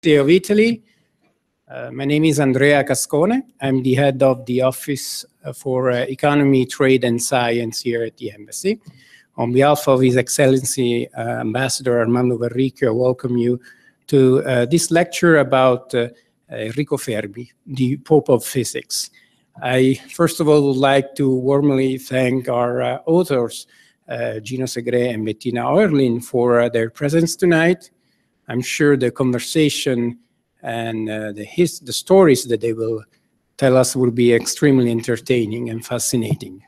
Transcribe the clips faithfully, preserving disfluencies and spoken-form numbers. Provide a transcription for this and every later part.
of Italy. Uh, my name is Andrea Cascone. I'm the head of the Office for uh, Economy, Trade and Science here at the Embassy. On behalf of His Excellency uh, Ambassador Armando Varricchio, I welcome you to uh, this lecture about uh, Enrico Fermi, the Pope of Physics. I first of all would like to warmly thank our uh, authors, uh, Gino, Segre and Bettina Hoerlin, for uh, their presence tonight. I'm sure the conversation and uh, the, his, the stories that they will tell us will be extremely entertaining and fascinating.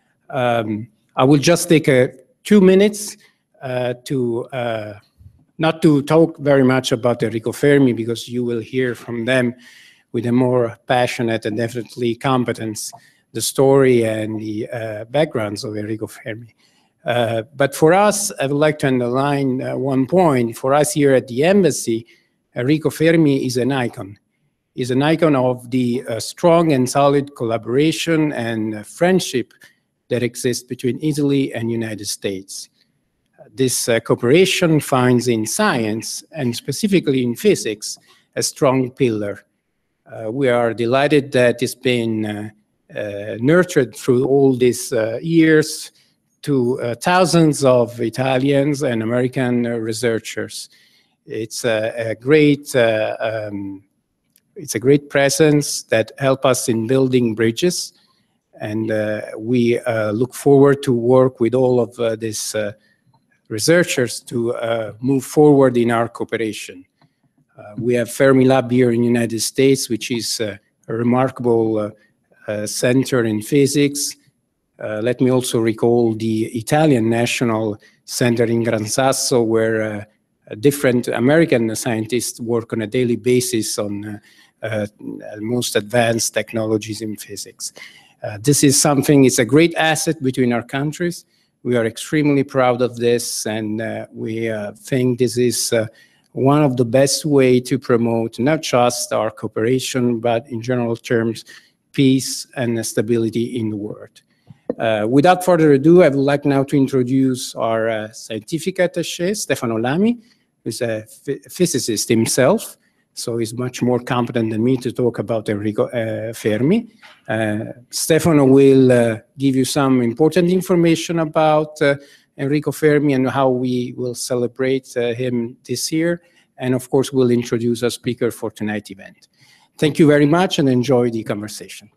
Um, I will just take a, two minutes uh, to, uh, not to talk very much about Enrico Fermi, because you will hear from them with a more passionate and definitely competence, the story and the uh, backgrounds of Enrico Fermi. Uh, but for us, I would like to underline uh, one point. For us here at the Embassy, Enrico Fermi is an icon. He's an icon of the uh, strong and solid collaboration and uh, friendship that exists between Italy and United States. Uh, this uh, cooperation finds in science, and specifically in physics, a strong pillar. Uh, we are delighted that it's been uh, uh, nurtured through all these uh, years to uh, thousands of Italians and American uh, researchers. It's a, a great, uh, um, it's a great presence that helps us in building bridges. And uh, we uh, look forward to work with all of uh, these uh, researchers to uh, move forward in our cooperation. Uh, we have Fermi Lab here in the United States, which is uh, a remarkable uh, uh, center in physics. Uh, let me also recall the Italian National Center in Gran Sasso, where uh, different American scientists work on a daily basis on uh, uh, most advanced technologies in physics. Uh, this is something, it's a great asset between our countries. We are extremely proud of this, and uh, we uh, think this is uh, one of the best ways to promote not just our cooperation, but in general terms, peace and stability in the world. Uh, without further ado, I would like now to introduce our uh, scientific attaché, Stefano Lami, who's a physicist himself. So he's much more competent than me to talk about Enrico uh, Fermi. Uh, Stefano will uh, give you some important information about uh, Enrico Fermi and how we will celebrate uh, him this year. And of course, we'll introduce our speaker for tonight's event. Thank you very much and enjoy the conversation.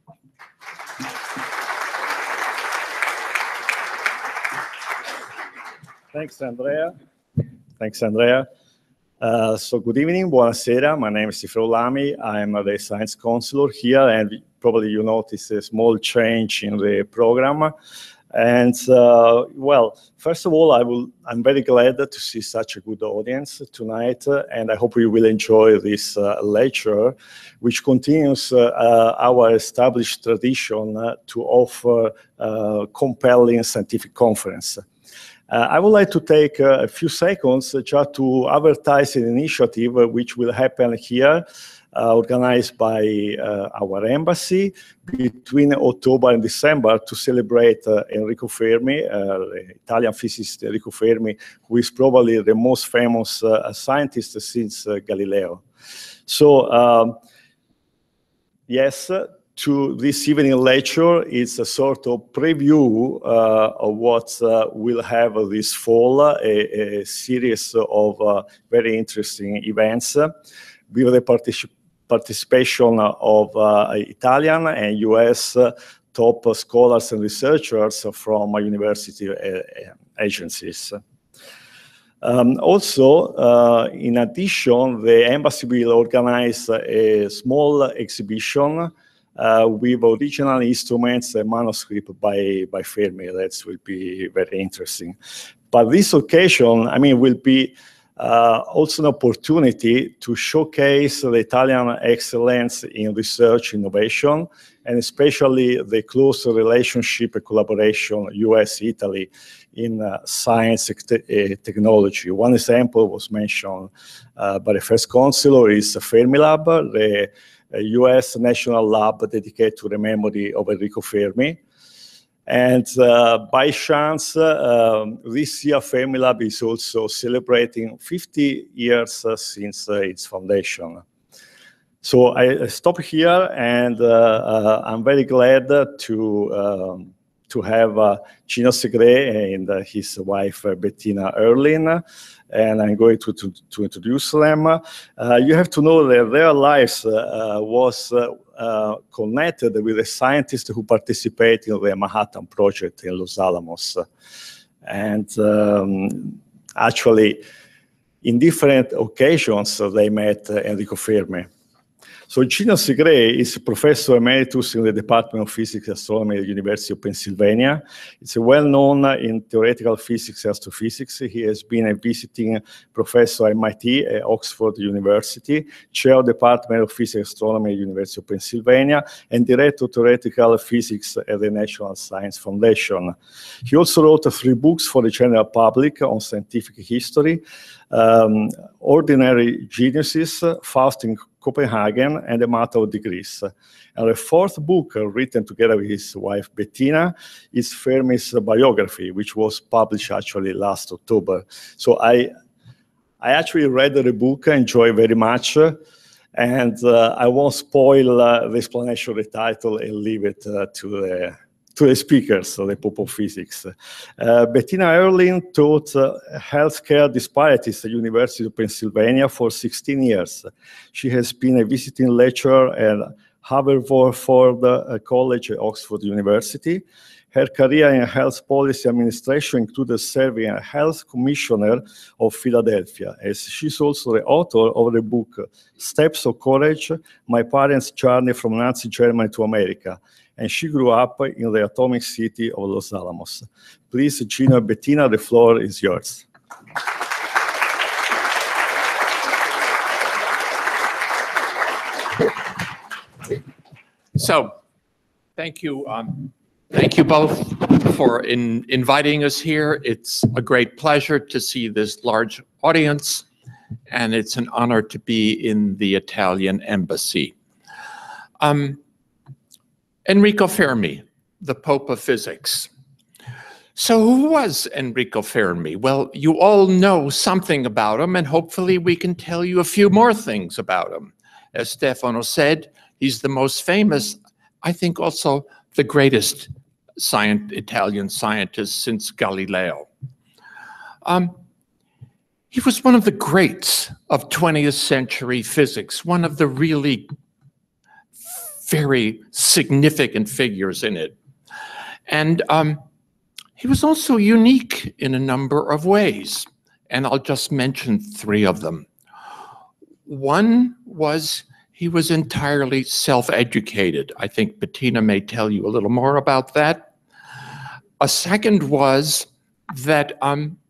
Thanks, Andrea. Thanks, Andrea. Uh, so good evening, buonasera. My name is Stefano Lami. I'm the science counselor here, and probably you notice a small change in the program. And uh, well, first of all, I will, I'm very glad to see such a good audience tonight, uh, and I hope you will enjoy this uh, lecture, which continues uh, uh, our established tradition uh, to offer uh, compelling scientific conference. Uh, I would like to take uh, a few seconds uh, just to advertise an initiative uh, which will happen here, uh, organized by uh, our embassy between October and December to celebrate uh, Enrico Fermi, uh, the Italian physicist Enrico Fermi, who is probably the most famous uh, scientist since uh, Galileo. So, um, yes, to this evening lecture is a sort of preview uh, of what uh, we'll have this fall, a, a series of uh, very interesting events uh, with the particip participation of uh, Italian and U S uh, top scholars and researchers from university uh, agencies. Um, also, uh, in addition, the embassy will organize a small exhibition Uh, with original instruments and manuscript by, by Fermi. That will be very interesting. But this occasion, I mean, will be uh, also an opportunity to showcase the Italian excellence in research innovation, and especially the close relationship and collaboration U S Italy in uh, science and te technology. One example was mentioned uh, by the first counselor is the Fermi Lab, the a U S national lab dedicated to the memory of Enrico Fermi. And uh, by chance, uh, um, this year Fermilab is also celebrating fifty years uh, since uh, its foundation. So I stop here, and uh, uh, I'm very glad to um, to have uh, Gino Segre and uh, his wife uh, Bettina Hoerlin, and I'm going to, to, to introduce them. Uh, you have to know that their lives uh, was uh, uh, connected with the scientists who participate in the Manhattan Project in Los Alamos. And um, actually, in different occasions, uh, they met uh, Enrico Fermi. So Gino Segre is a professor emeritus in the Department of Physics and Astronomy at the University of Pennsylvania. It's well-known in theoretical physics and astrophysics. He has been a visiting professor at M I T at Oxford University, chair of the Department of Physics and Astronomy at the University of Pennsylvania, and director of theoretical physics at the National Science Foundation. He also wrote three books for the general public on scientific history, um, Ordinary Geniuses, Faust in Copenhagen, and A Matter of Degrees. And the fourth book, uh, written together with his wife Bettina, is Fermi's biography, which was published actually last October. So I, I actually read the book, I enjoy very much, uh, and uh, I won't spoil uh, the explanation of the title and leave it uh, to the to the speakers, so the Pope of Physics. Uh, Bettina Hoerlin taught uh, healthcare disparities at the University of Pennsylvania for sixteen years. She has been a visiting lecturer at Haverford uh, College at Oxford University. Her career in health policy administration included serving as Health Commissioner of Philadelphia, as she's also the author of the book Steps of Courage, My Parents' Journey from Nazi Germany to America. And she grew up in the atomic city of Los Alamos. Please, Gino and Bettina, the floor is yours. So, thank you. Um, thank you both for in, inviting us here. It's a great pleasure to see this large audience, and it's an honor to be in the Italian embassy. Um, Enrico Fermi, the Pope of Physics. So who was Enrico Fermi? Well, you all know something about him, and hopefully we can tell you a few more things about him. As Stefano said, he's the most famous, I think also the greatest science, Italian scientist since Galileo. Um, he was one of the greats of twentieth century physics, one of the really very significant figures in it. And um, he was also unique in a number of ways, and I'll just mention three of them. One was he was entirely self-educated. I think Bettina may tell you a little more about that. A second was that um,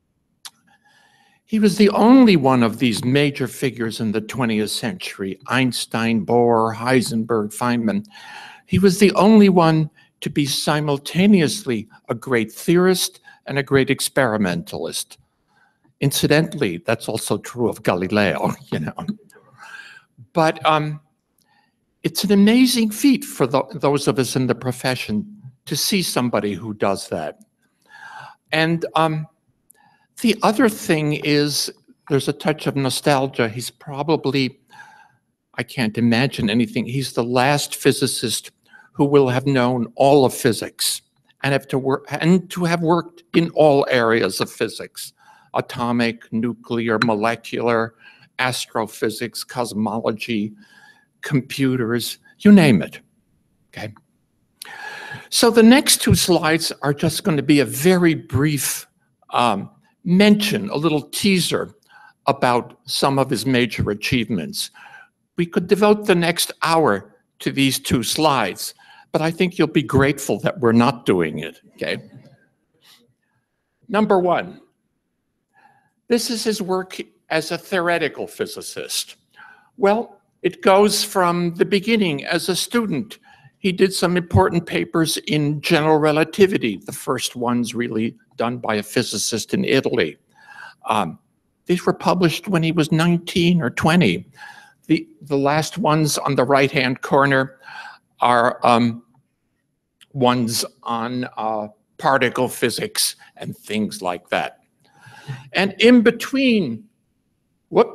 he was the only one of these major figures in the twentieth century, Einstein, Bohr, Heisenberg, Feynman. He was the only one to be simultaneously a great theorist and a great experimentalist. Incidentally, that's also true of Galileo, you know. But um, it's an amazing feat for the, those of us in the profession to see somebody who does that. And um, the other thing is, there's a touch of nostalgia. He's probably, I can't imagine anything, he's the last physicist who will have known all of physics and have to work and to have worked in all areas of physics: atomic, nuclear, molecular, astrophysics, cosmology, computers, you name it. Okay. So the next two slides are just going to be a very brief um, mention, a little teaser about some of his major achievements. We could devote the next hour to these two slides, but I think you'll be grateful that we're not doing it, okay? Number one, this is his work as a theoretical physicist. Well, it goes from the beginning. As a student, he did some important papers in general relativity, the first ones really done by a physicist in Italy. Um, these were published when he was nineteen or twenty. The, the last ones on the right-hand corner are um, ones on uh, particle physics and things like that. And in between, whoop,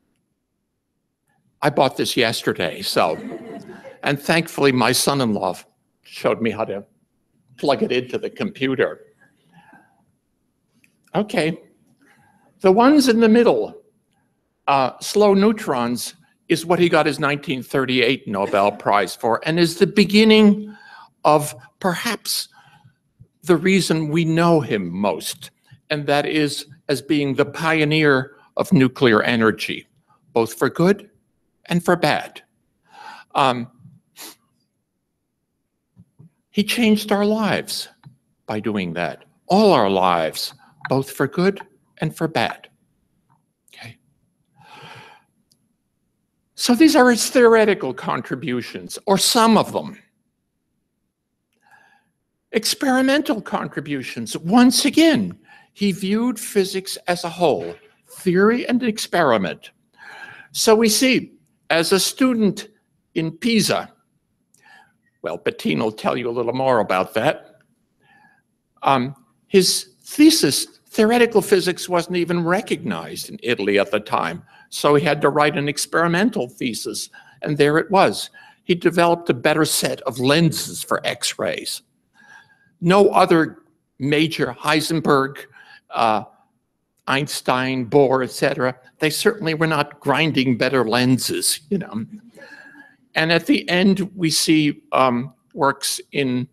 I bought this yesterday, so, and thankfully my son-in-law showed me how to plug it into the computer. Okay, the ones in the middle, uh, slow neutrons, is what he got his nineteen thirty-eight Nobel Prize for, and is the beginning of perhaps the reason we know him most, and that is as being the pioneer of nuclear energy, both for good and for bad. Um, he changed our lives by doing that, all our lives, both for good and for bad. Okay. So these are his theoretical contributions, or some of them. Experimental contributions. Once again, he viewed physics as a whole, theory and experiment. So we see, as a student in Pisa, well, Bettina will tell you a little more about that. Um, his thesis, theoretical physics, wasn't even recognized in Italy at the time. So he had to write an experimental thesis, and there it was. He developed a better set of lenses for X-rays. No other major, Heisenberg, uh, Einstein, Bohr, et cetera, they certainly were not grinding better lenses, you know. And at the end, we see um, works in,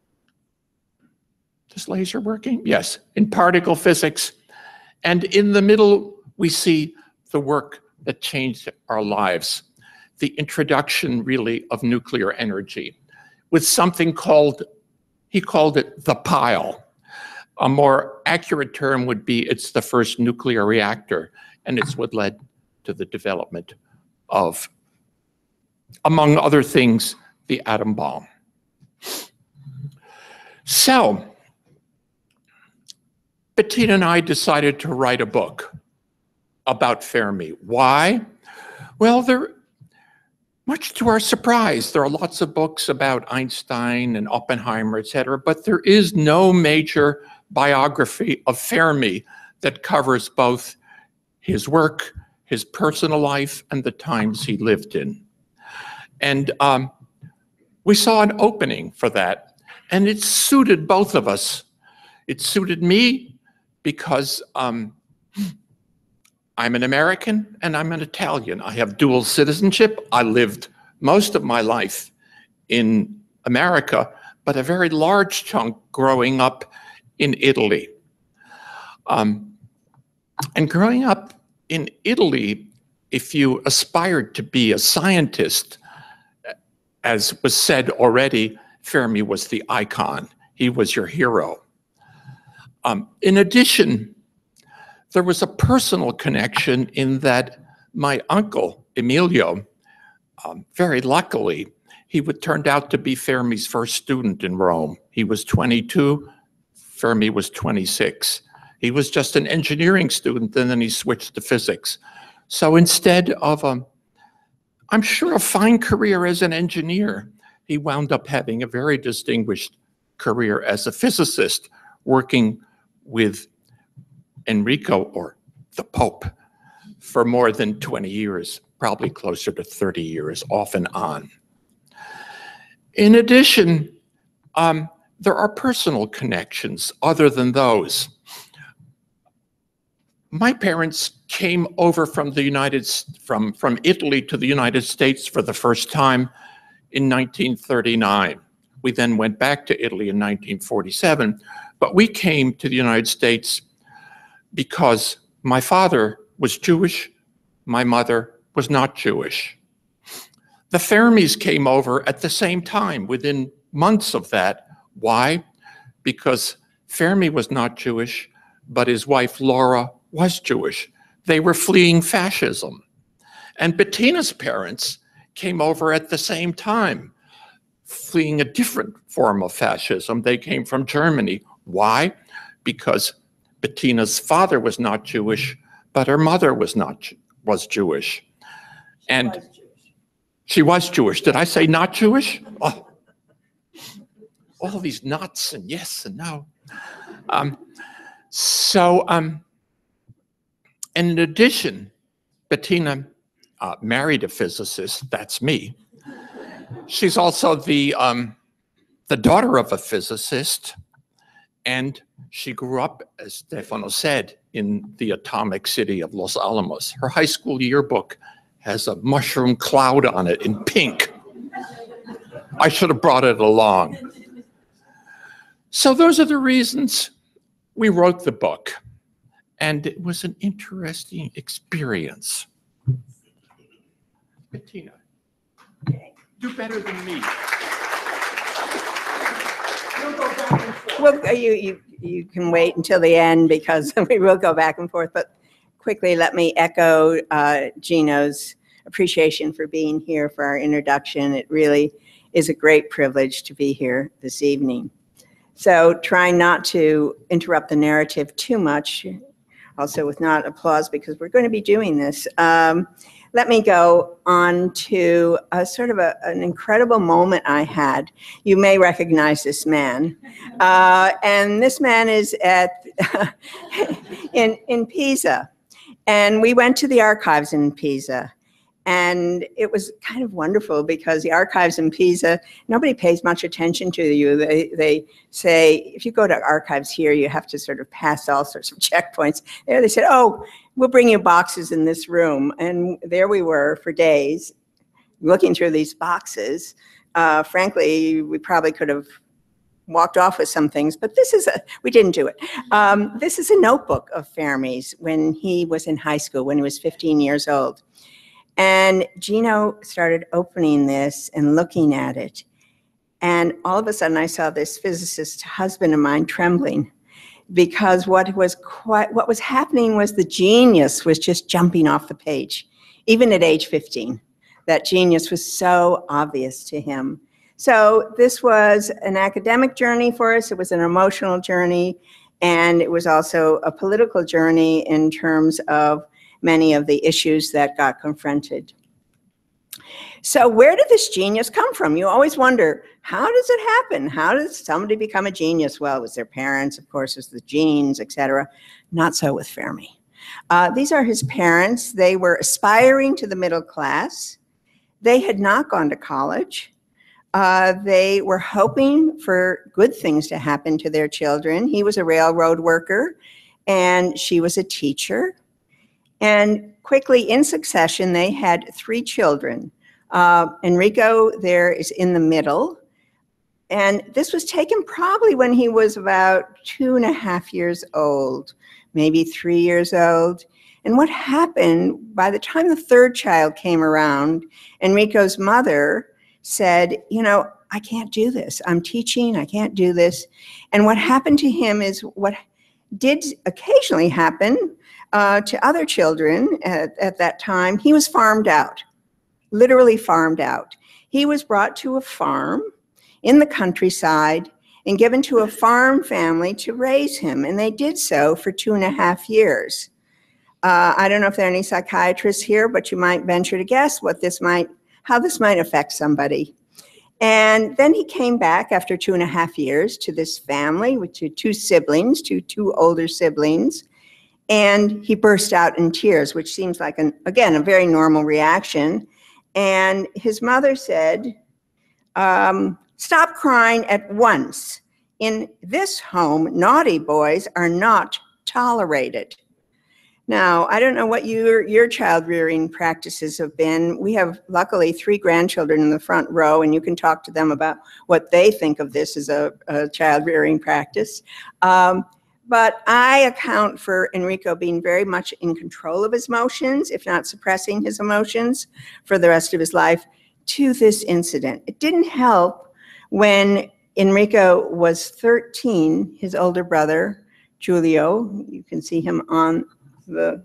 is laser working? Yes, in particle physics. And in the middle, we see the work that changed our lives, the introduction, really, of nuclear energy, with something called, he called it the pile. A more accurate term would be it's the first nuclear reactor, and it's what led to the development of, among other things, the atom bomb. So, Bettina and I decided to write a book about Fermi. Why? Well, there, much to our surprise, there are lots of books about Einstein and Oppenheimer, et cetera, but there is no major biography of Fermi that covers both his work, his personal life, and the times he lived in. And um, we saw an opening for that, and it suited both of us. It suited me because um, I'm an American and I'm an Italian. I have dual citizenship. I lived most of my life in America, but a very large chunk growing up in Italy. Um, and growing up in Italy, if you aspired to be a scientist, as was said already, Fermi was the icon. He was your hero. Um, in addition, there was a personal connection in that my uncle, Emilio, um, very luckily, he would turned out to be Fermi's first student in Rome. He was twenty-two, Fermi was twenty-six. He was just an engineering student, and then he switched to physics. So instead of, a, I'm sure, a fine career as an engineer, he wound up having a very distinguished career as a physicist, working with Enrico, or the Pope, for more than twenty years, probably closer to thirty years, off and on. In addition, um, there are personal connections other than those. My parents came over from the United, from, from Italy to the United States for the first time in nineteen thirty-nine. We then went back to Italy in nineteen forty-seven, but we came to the United States because my father was Jewish, my mother was not Jewish. The Fermis came over at the same time, within months of that. Why? Because Fermi was not Jewish, but his wife Laura was Jewish. They were fleeing fascism. And Bettina's parents came over at the same time, fleeing a different form of fascism. They came from Germany. Why? Because Bettina's father was not Jewish, but her mother was not was Jewish. She and was Jewish. She was Jewish. Did I say not Jewish? Oh. all these knots and yes and no. Um, so, um, and in addition, Bettina uh, married a physicist, that's me. She's also the, um, the daughter of a physicist, and she grew up, as Stefano said, in the atomic city of Los Alamos. Her high school yearbook has a mushroom cloud on it in pink. I should have brought it along. So those are the reasons we wrote the book. And it was an interesting experience. Bettina, do better than me. We'll go back and forth. Well, you, you, you can wait until the end because we will go back and forth. But quickly, let me echo uh, Gino's appreciation for being here for our introduction. It really is a great privilege to be here this evening. So trying not to interrupt the narrative too much, also with not applause because we're going to be doing this. Um, let me go on to a sort of a, an incredible moment I had. You may recognize this man. Uh, and this man is at in, in Pisa. And we went to the archives in Pisa. And it was kind of wonderful because the archives in Pisa, nobody pays much attention to you. They, they say, if you go to archives here, you have to sort of pass all sorts of checkpoints. There they said, oh, we'll bring you boxes in this room. And there we were for days looking through these boxes. Uh, frankly, we probably could have walked off with some things, but this is a, we didn't do it. Um, this is a notebook of Fermi's when he was in high school, when he was fifteen years old. And Gino started opening this and looking at it. And all of a sudden I saw this physicist husband of mine trembling because what was quite, what was happening was the genius was just jumping off the page, even at age fifteen. That genius was so obvious to him. So this was an academic journey for us. It was an emotional journey. And it was also a political journey in terms of many of the issues that got confronted. So where did this genius come from? You always wonder, how does it happen? How does somebody become a genius? Well, it was their parents, of course, it was the genes, et cetera. Not so with Fermi. Uh, these are his parents. They were aspiring to the middle class. They had not gone to college. Uh, they were hoping for good things to happen to their children. He was a railroad worker, and she was a teacher. And quickly, in succession, they had three children. Uh, Enrico there is in the middle. And this was taken probably when he was about two and a half years old, maybe three years old. And what happened, by the time the third child came around, Enrico's mother said, you know, I can't do this. I'm teaching, I can't do this. And what happened to him is what did occasionally happen uh, to other children at, at that time. He was farmed out, literally farmed out. He was brought to a farm in the countryside and given to a farm family to raise him. And they did so for two and a half years. Uh, I don't know if there are any psychiatrists here, but you might venture to guess what this might, how this might affect somebody. And then he came back after two and a half years to this family with two, two siblings, two, two older siblings, and he burst out in tears, which seems like, an, again, a very normal reaction. And his mother said, um, stop crying at once. In this home, naughty boys are not tolerated. Now, I don't know what your, your child rearing practices have been. We have, luckily, three grandchildren in the front row, and you can talk to them about what they think of this as a, a child rearing practice. Um, but I account for Enrico being very much in control of his emotions, if not suppressing his emotions, for the rest of his life to this incident. It didn't help when Enrico was thirteen, his older brother, Giulio, you can see him on the,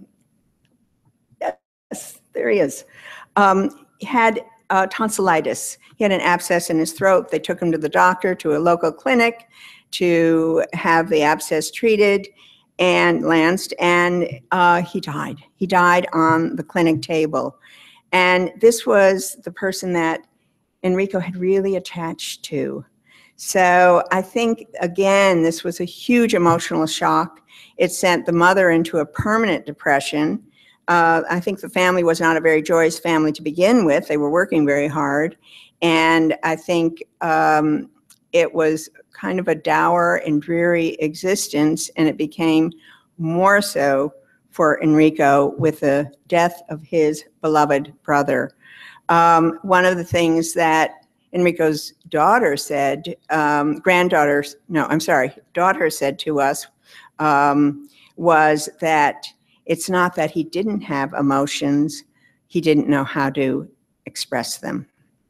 yes, there he is, um, had uh, tonsillitis. He had an abscess in his throat. They took him to the doctor, to a local clinic, to have the abscess treated and lanced, and uh, he died. He died on the clinic table. And this was the person that Enrico had really attached to. So I think, again, this was a huge emotional shock. It sent the mother into a permanent depression. Uh, I think the family was not a very joyous family to begin with. They were working very hard. And I think um, it was kind of a dour and dreary existence, and it became more so for Enrico with the death of his beloved brother. Um, one of the things that Enrico's daughter said, um, granddaughter, no, I'm sorry, daughter said to us um, was that it's not that he didn't have emotions, he didn't know how to express them.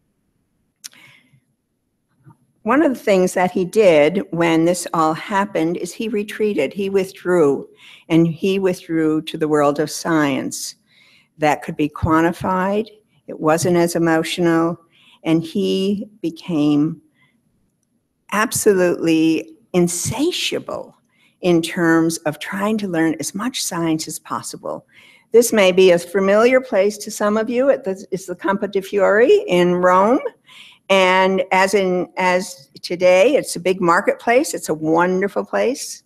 One of the things that he did when this all happened is he retreated, he withdrew, and he withdrew to the world of science. That could be quantified, it wasn't as emotional, and he became absolutely insatiable in terms of trying to learn as much science as possible. This may be a familiar place to some of you. It's the Campo di Fiori in Rome. And as in as today, it's a big marketplace. It's a wonderful place.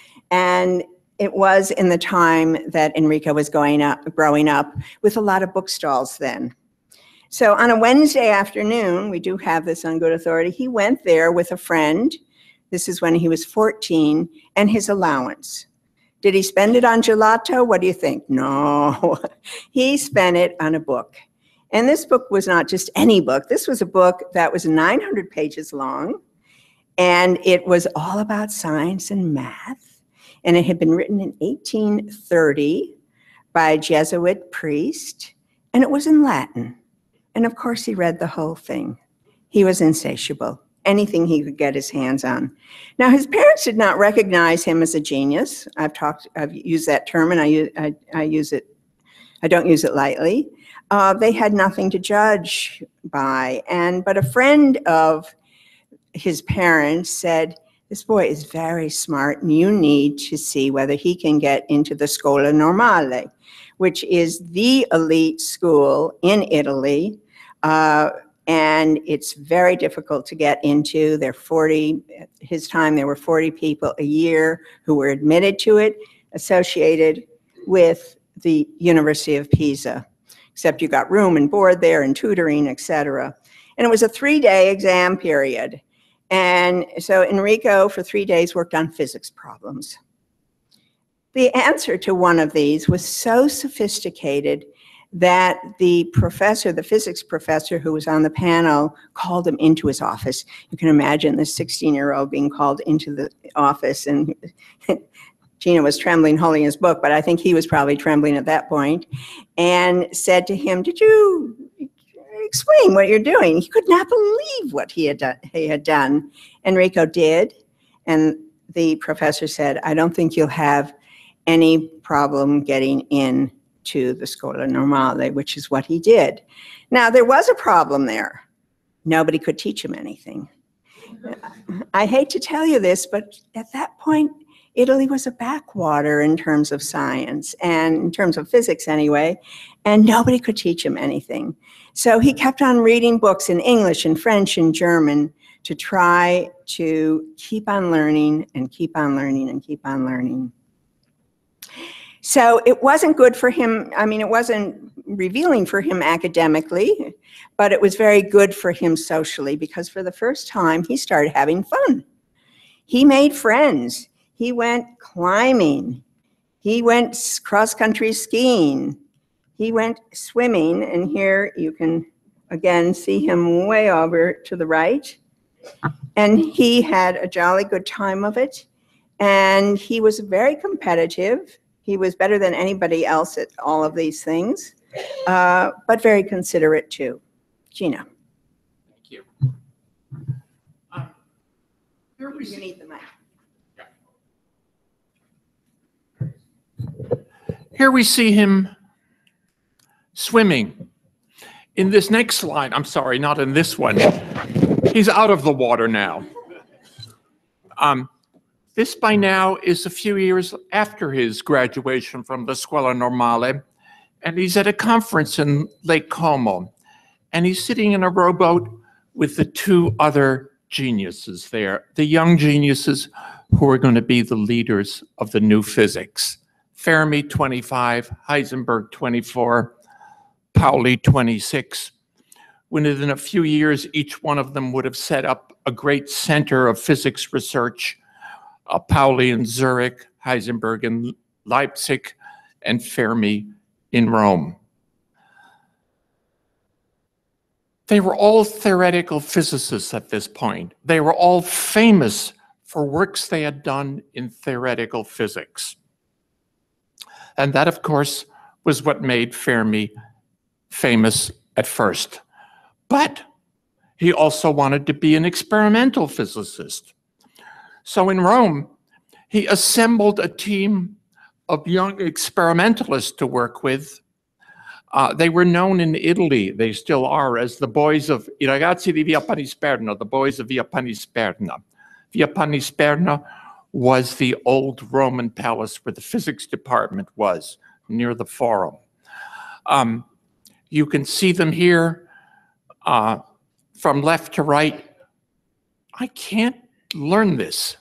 And it was in the time that Enrico was going up, growing up with a lot of bookstalls then. So on a Wednesday afternoon, we do have this on good authority, he went there with a friend. This is when he was fourteen, and his allowance. Did he spend it on gelato? What do you think? No, he spent it on a book. And this book was not just any book. This was a book that was nine hundred pages long, and it was all about science and math. And it had been written in eighteen thirty by a Jesuit priest, and it was in Latin. And of course, he read the whole thing. He was insatiable, anything he could get his hands on. Now, his parents did not recognize him as a genius. I've talked, I've used that term, and I, I, I use it, I don't use it lightly. Uh, they had nothing to judge by. And, but a friend of his parents said, this boy is very smart, and you need to see whether he can get into the Scuola Normale, which is the elite school in Italy. Uh, and it's very difficult to get into. There are forty, at his time there were forty people a year who were admitted to it, associated with the University of Pisa, except you got room and board there and tutoring, et cetera. And it was a three-day exam period. And so Enrico, for three days, worked on physics problems. The answer to one of these was so sophisticated that the professor, the physics professor who was on the panel, called him into his office. You can imagine this sixteen-year-old being called into the office, and Gino was trembling holding his book, but I think he was probably trembling at that point, and said to him, did you explain what you're doing? He could not believe what he had done. He had done. Enrico did, and the professor said, I don't think you'll have any problem getting in to the Scuola Normale, which is what he did. Now, there was a problem there. Nobody could teach him anything. I hate to tell you this, but at that point, Italy was a backwater in terms of science, and in terms of physics anyway, and nobody could teach him anything. So he kept on reading books in English and French and German to try to keep on learning and keep on learning and keep on learning. So it wasn't good for him. I mean, it wasn't revealing for him academically, but it was very good for him socially, because for the first time, he started having fun. He made friends. He went climbing. He went cross-country skiing. He went swimming, and here you can, again, see him way over to the right. And he had a jolly good time of it, and he was very competitive. He was better than anybody else at all of these things, uh, but very considerate too. Gino. Thank you. Um, here we You need the mic. Here we see him swimming. In this next slide, I'm sorry, not in this one. He's out of the water now. Um, this by now is a few years after his graduation from the Scuola Normale, and he's at a conference in Lake Como, and he's sitting in a rowboat with the two other geniuses there, the young geniuses who are going to be the leaders of the new physics. Fermi, twenty-five, Heisenberg, twenty-four, Pauli, twenty-six. Within a few years, each one of them would have set up a great center of physics research, uh, Pauli in Zurich, Heisenberg in Leipzig, and Fermi in Rome. They were all theoretical physicists at this point. They were all famous for works they had done in theoretical physics. And that, of course, was what made Fermi famous at first. But he also wanted to be an experimental physicist. So in Rome, he assembled a team of young experimentalists to work with. Uh, they were known in Italy, they still are, as the boys of I ragazzi di Via Panisperna, the boys of Via Panisperna. Via Panisperna was the old Roman palace where the physics department was, near the Forum. Um, you can see them here uh, from left to right. I can't learn this.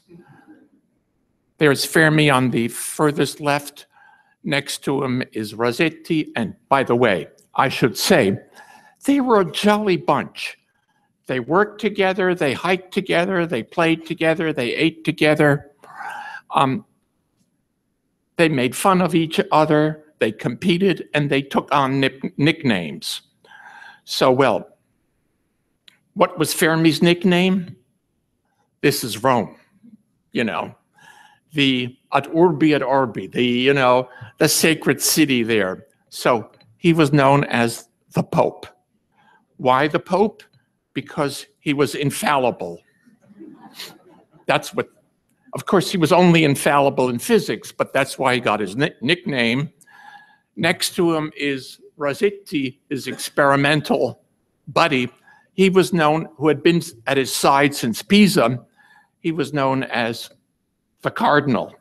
There's Fermi on the furthest left. Next to him is Rossetti. And by the way, I should say, they were a jolly bunch. They worked together, they hiked together, they played together, they ate together. Um, they made fun of each other, they competed, and they took on nick nicknames. So, well, what was Fermi's nickname? This is Rome, you know. The ad urbi ad orbi, the, you know, the sacred city there. So he was known as the Pope. Why the Pope? Because he was infallible. That's what, of course, he was only infallible in physics, but that's why he got his nickname. Next to him is Rossetti, his experimental buddy. He was known, who had been at his side since Pisa, he was known as the Cardinal.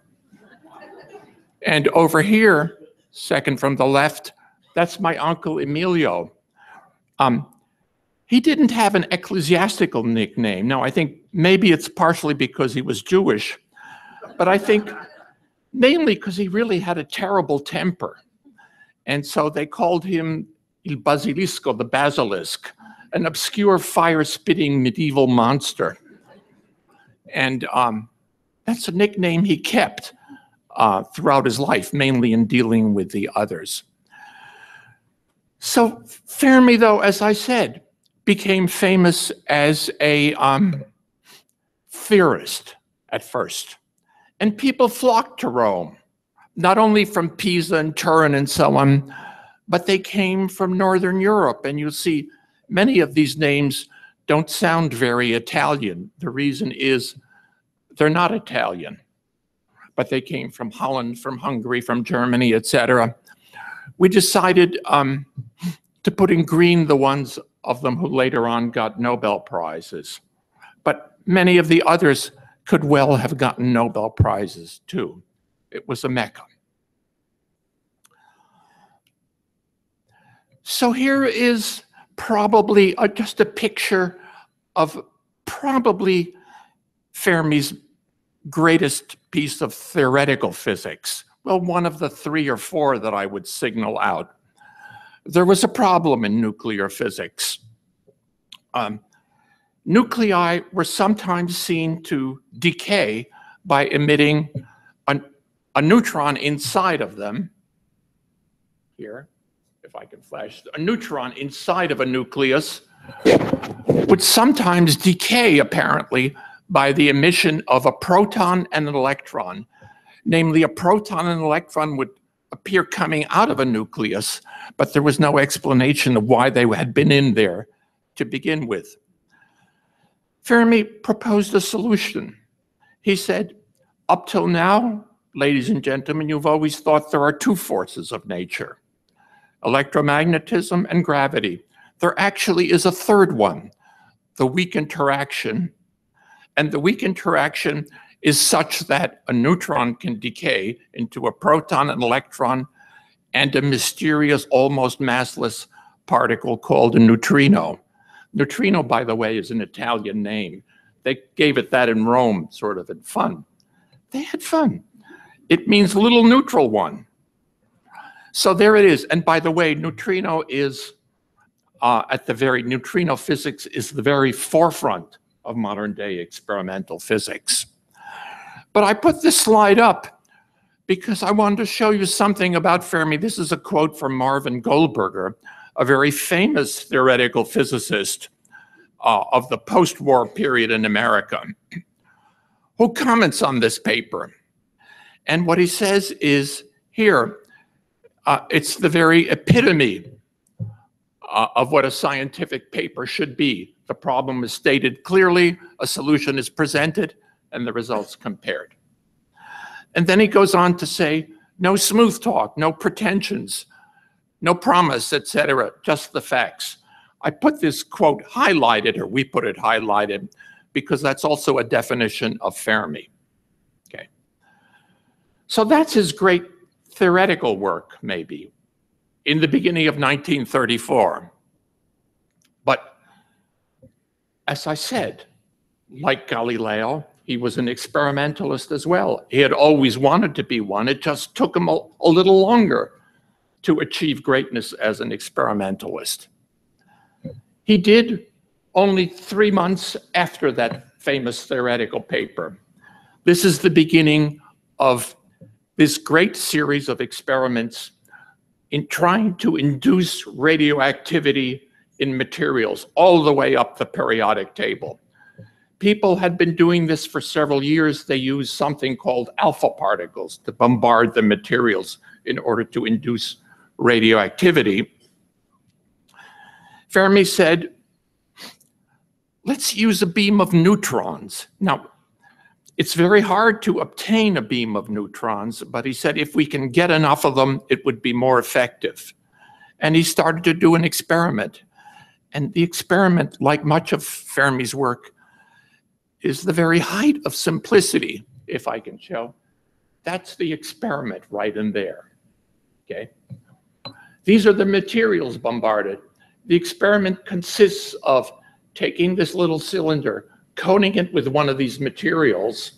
And over here, second from the left, that's my uncle Emilio. Um, he didn't have an ecclesiastical nickname. Now, I think maybe it's partially because he was Jewish, but I think mainly because he really had a terrible temper. And so they called him Il Basilisco, the basilisk, an obscure fire-spitting medieval monster. And um, that's a nickname he kept uh, throughout his life, mainly in dealing with the others. So Fermi, though, as I said, became famous as a um, theorist at first. And people flocked to Rome, not only from Pisa and Turin and so on, but they came from Northern Europe. And you'll see many of these names don't sound very Italian. The reason is they're not Italian, but they came from Holland, from Hungary, from Germany, et cetera. We decided um, to put in green the ones of them who later on got Nobel Prizes. But many of the others could well have gotten Nobel Prizes too. It was a mecca. So here is probably a, just a picture of probably Fermi's greatest piece of theoretical physics. Well, one of the three or four that I would signal out. There was a problem in nuclear physics. Um, nuclei were sometimes seen to decay by emitting a, a neutron inside of them. Here, if I can flash, a neutron inside of a nucleus would sometimes decay, apparently, by the emission of a proton and an electron. Namely, a proton and an electron would appear coming out of a nucleus, but there was no explanation of why they had been in there to begin with. Fermi proposed a solution. He said, up till now, ladies and gentlemen, you've always thought there are two forces of nature, electromagnetism and gravity. There actually is a third one, the weak interaction. And the weak interaction is such that a neutron can decay into a proton and electron and a mysterious, almost massless particle called a neutrino. Neutrino, by the way, is an Italian name. They gave it that in Rome, sort of in fun. They had fun. It means little neutral one. So there it is. And by the way, neutrino is uh, at the very, neutrino physics is the very forefront of modern day experimental physics. But I put this slide up because I wanted to show you something about Fermi. This is a quote from Marvin Goldberger, a very famous theoretical physicist uh, of the post-war period in America, who comments on this paper. And what he says is here, uh, it's the very epitome uh, of what a scientific paper should be. The problem is stated clearly, a solution is presented, and the results compared. And then he goes on to say, no smooth talk, no pretensions, no promise, et cetera, just the facts. I put this quote highlighted, or we put it highlighted, because that's also a definition of Fermi. Okay. So that's his great theoretical work, maybe, in the beginning of nineteen thirty-four. But as I said, like Galileo, he was an experimentalist as well. He had always wanted to be one. It just took him a, a little longer to achieve greatness as an experimentalist. He did only three months after that famous theoretical paper. This is the beginning of this great series of experiments in trying to induce radioactivity in materials all the way up the periodic table. People had been doing this for several years. They used something called alpha particles to bombard the materials in order to induce radioactivity. Fermi said, let's use a beam of neutrons. Now, it's very hard to obtain a beam of neutrons, but he said if we can get enough of them, it would be more effective. And he started to do an experiment. And the experiment, like much of Fermi's work, is the very height of simplicity, if I can show. That's the experiment right in there, okay? These are the materials bombarded. The experiment consists of taking this little cylinder, coating it with one of these materials,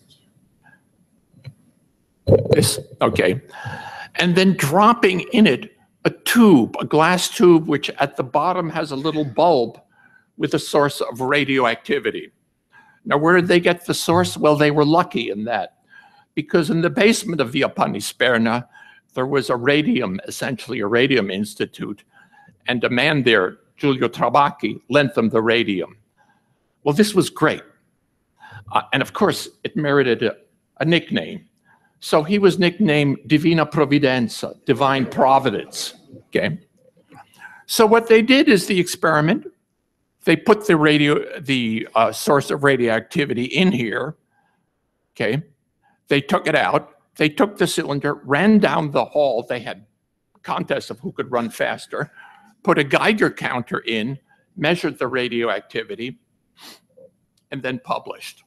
this, okay, and then dropping in it a tube, a glass tube, which at the bottom has a little bulb with a source of radioactivity. Now, where did they get the source? Well, they were lucky in that, because in the basement of Via Panisperna, there was a radium, essentially a radium institute, and a man there, Giulio Trabacchi, lent them the radium. Well, this was great. Uh, and of course, it merited a, a nickname. So he was nicknamed Divina Providenza, Divine Providence, okay? So what they did is the experiment, they put the radio, the uh, source of radioactivity in here, okay? They took it out, they took the cylinder, ran down the hall, they had contests of who could run faster, put a Geiger counter in, measured the radioactivity, and then published.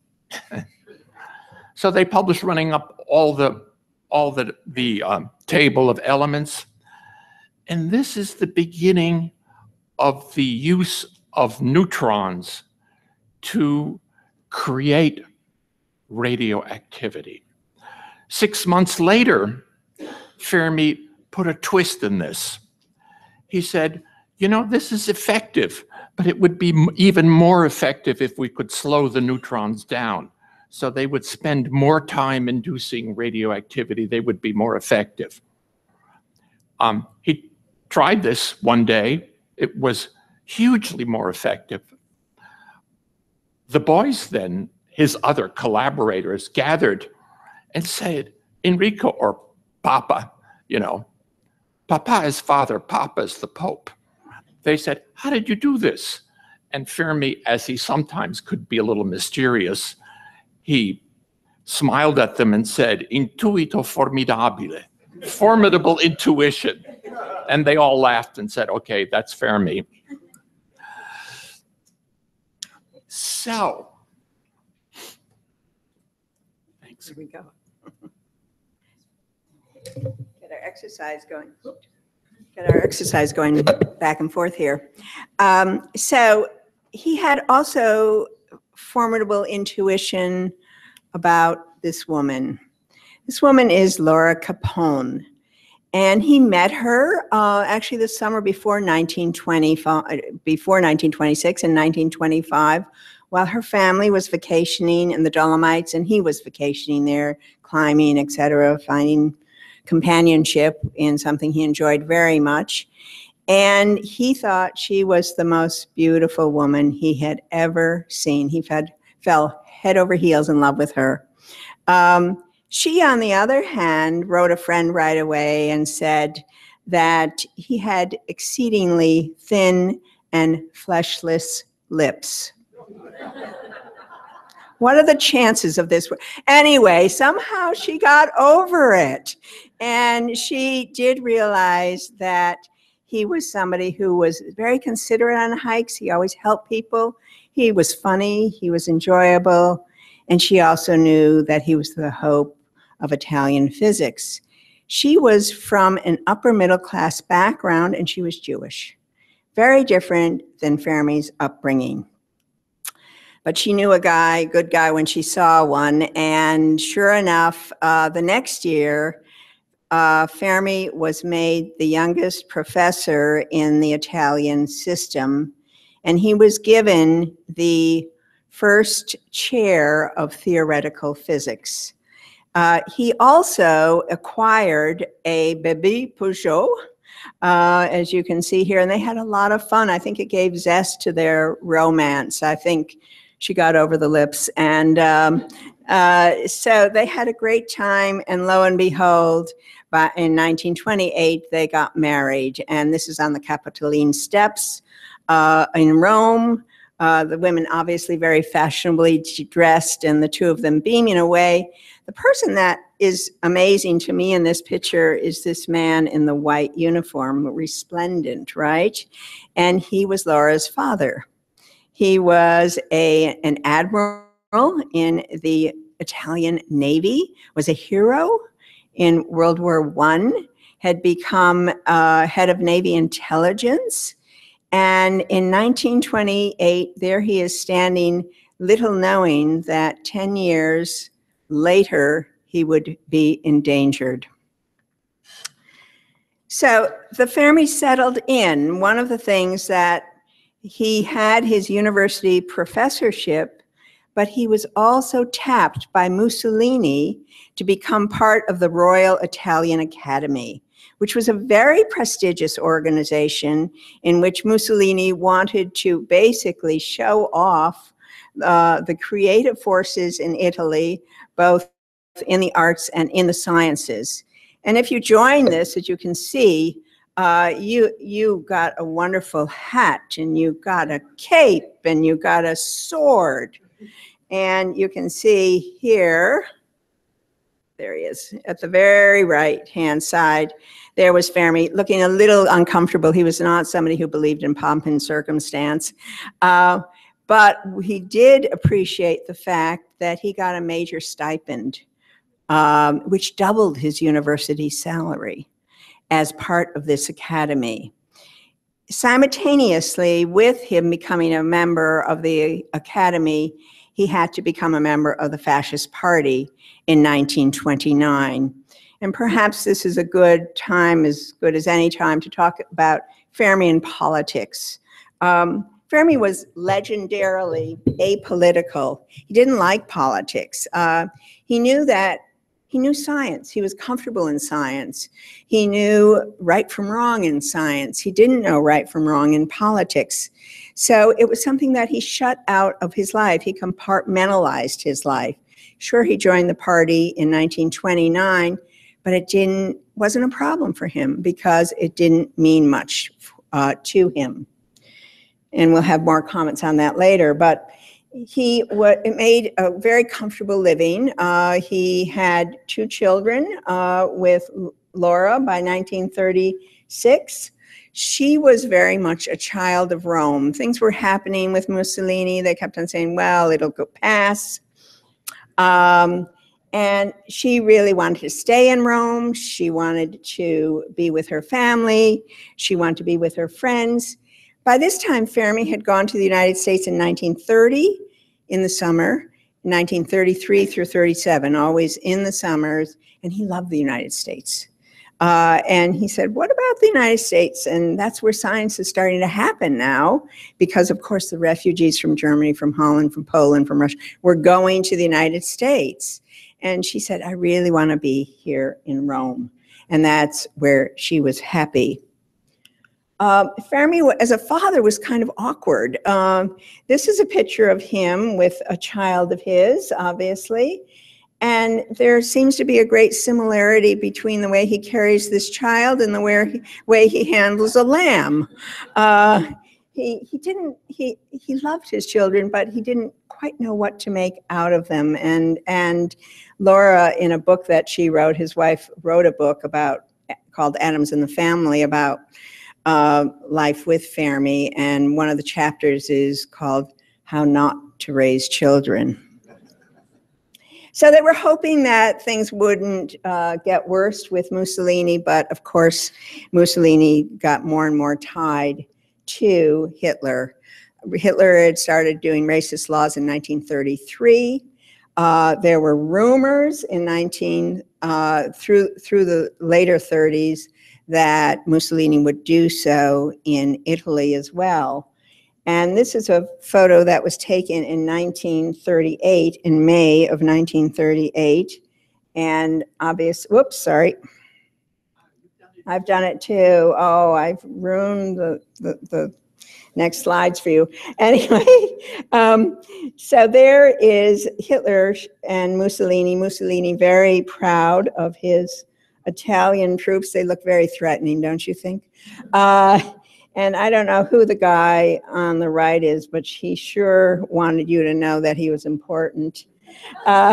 So they published running up all the, all the, the um, table of elements. And this is the beginning of the use of neutrons to create radioactivity. Six months later, Fermi put a twist in this. He said, you know, this is effective, but it would be even more effective if we could slow the neutrons down. So they would spend more time inducing radioactivity. They would be more effective. Um, he tried this one day. It was hugely more effective. The boys then, his other collaborators, gathered and said, Enrico, or Papa, you know, Papa is father, Papa is the Pope. They said, how did you do this? And Fermi, as he sometimes could be a little mysterious, he smiled at them and said, intuito formidabile, formidable intuition. And they all laughed and said, okay, that's Fermi. So, thanks. Here we go. Get our exercise going. Get our exercise going back and forth here. Um, so he had also formidable intuition about this woman. This woman is Laura Capone. And he met her uh, actually the summer before nineteen twenty, before nineteen twenty-six and nineteen twenty-five, while her family was vacationing in the Dolomites, and he was vacationing there, climbing, et cetera, finding companionship in something he enjoyed very much. And he thought she was the most beautiful woman he had ever seen. He fed, fell head over heels in love with her. Um, She, on the other hand, wrote a friend right away and said that he had exceedingly thin and fleshless lips. What are the chances of this? Anyway, somehow she got over it. And she did realize that he was somebody who was very considerate on hikes. He always helped people. He was funny. He was enjoyable. And she also knew that he was the hope of Italian physics. She was from an upper middle class background, and she was Jewish. Very different than Fermi's upbringing. But she knew a guy, good guy, when she saw one, and sure enough, uh, the next year, uh, Fermi was made the youngest professor in the Italian system, and he was given the first chair of theoretical physics. Uh, he also acquired a Baby Peugeot, uh, as you can see here, and they had a lot of fun. I think it gave zest to their romance. I think she got over the lips. And um, uh, so they had a great time, and lo and behold, by, in nineteen twenty-eight, they got married. And this is on the Capitoline steps uh, in Rome. Uh, the women obviously very fashionably dressed, and the two of them beaming away. The person that is amazing to me in this picture is this man in the white uniform, resplendent, right? And he was Laura's father. He was a, an admiral in the Italian Navy, was a hero in World War One, had become uh, head of Navy intelligence. And in nineteen twenty-eight, there he is standing, little knowing that ten years later, he would be endangered. So the Fermi settled in. One of the things that he had his university professorship, but he was also tapped by Mussolini to become part of the Royal Italian Academy, which was a very prestigious organization in which Mussolini wanted to basically show off uh, the creative forces in Italy, both in the arts and in the sciences. And if you join this, as you can see, uh, you, you got a wonderful hat, and you got a cape, and you got a sword. And you can see here, there he is, at the very right-hand side, there was Fermi, looking a little uncomfortable. He was not somebody who believed in pomp and circumstance. Uh, but he did appreciate the fact that he got a major stipend, um, which doubled his university salary as part of this academy. Simultaneously with him becoming a member of the academy, he had to become a member of the Fascist Party in nineteen twenty-nine. And perhaps this is a good time, as good as any time, to talk about Fermi and politics. Um, Fermi was legendarily apolitical. He didn't like politics. Uh, he knew that, he knew science. He was comfortable in science. He knew right from wrong in science. He didn't know right from wrong in politics. So it was something that he shut out of his life. He compartmentalized his life. Sure, he joined the party in nineteen twenty-nine, but it didn't, wasn't a problem for him because it didn't mean much uh, to him. And we'll have more comments on that later, but he what, it made a very comfortable living. Uh, he had two children uh, with Laura by nineteen thirty-six. She was very much a child of Rome. Things were happening with Mussolini. They kept on saying, well, it'll go pass. Um, and she really wanted to stay in Rome. She wanted to be with her family. She wanted to be with her friends. By this time, Fermi had gone to the United States in nineteen thirty. in the summer, nineteen thirty-three through thirty-seven, always in the summers, and he loved the United States. Uh, and he said, what about the United States? And that's where science is starting to happen now, because of course the refugees from Germany, from Holland, from Poland, from Russia, were going to the United States. And she said, I really want to be here in Rome. And that's where she was happy. Uh, Fermi, as a father, was kind of awkward. Um, this is a picture of him with a child of his, obviously. And there seems to be a great similarity between the way he carries this child and the way he, way he handles a lamb. Uh, he, he didn't, he, he loved his children, but he didn't quite know what to make out of them. And, and Laura, in a book that she wrote, his wife wrote a book about, called Adams and the Family, about uh, life with Fermi. And one of the chapters is called How Not to Raise Children. So they were hoping that things wouldn't uh, get worse with Mussolini, but of course, Mussolini got more and more tied to Hitler. Hitler had started doing racist laws in nineteen thirty-three. Uh, there were rumors in nineteen uh, through through the later thirties that Mussolini would do so in Italy as well. And this is a photo that was taken in nineteen thirty-eight, in May of nineteen thirty-eight. And obvious, whoops, sorry. I've done it too. Oh, I've ruined the, the, the next slides for you. Anyway, um, so there is Hitler and Mussolini. Mussolini very proud of his Italian troops. They look very threatening, don't you think? Uh, And I don't know who the guy on the right is, but he sure wanted you to know that he was important. Uh,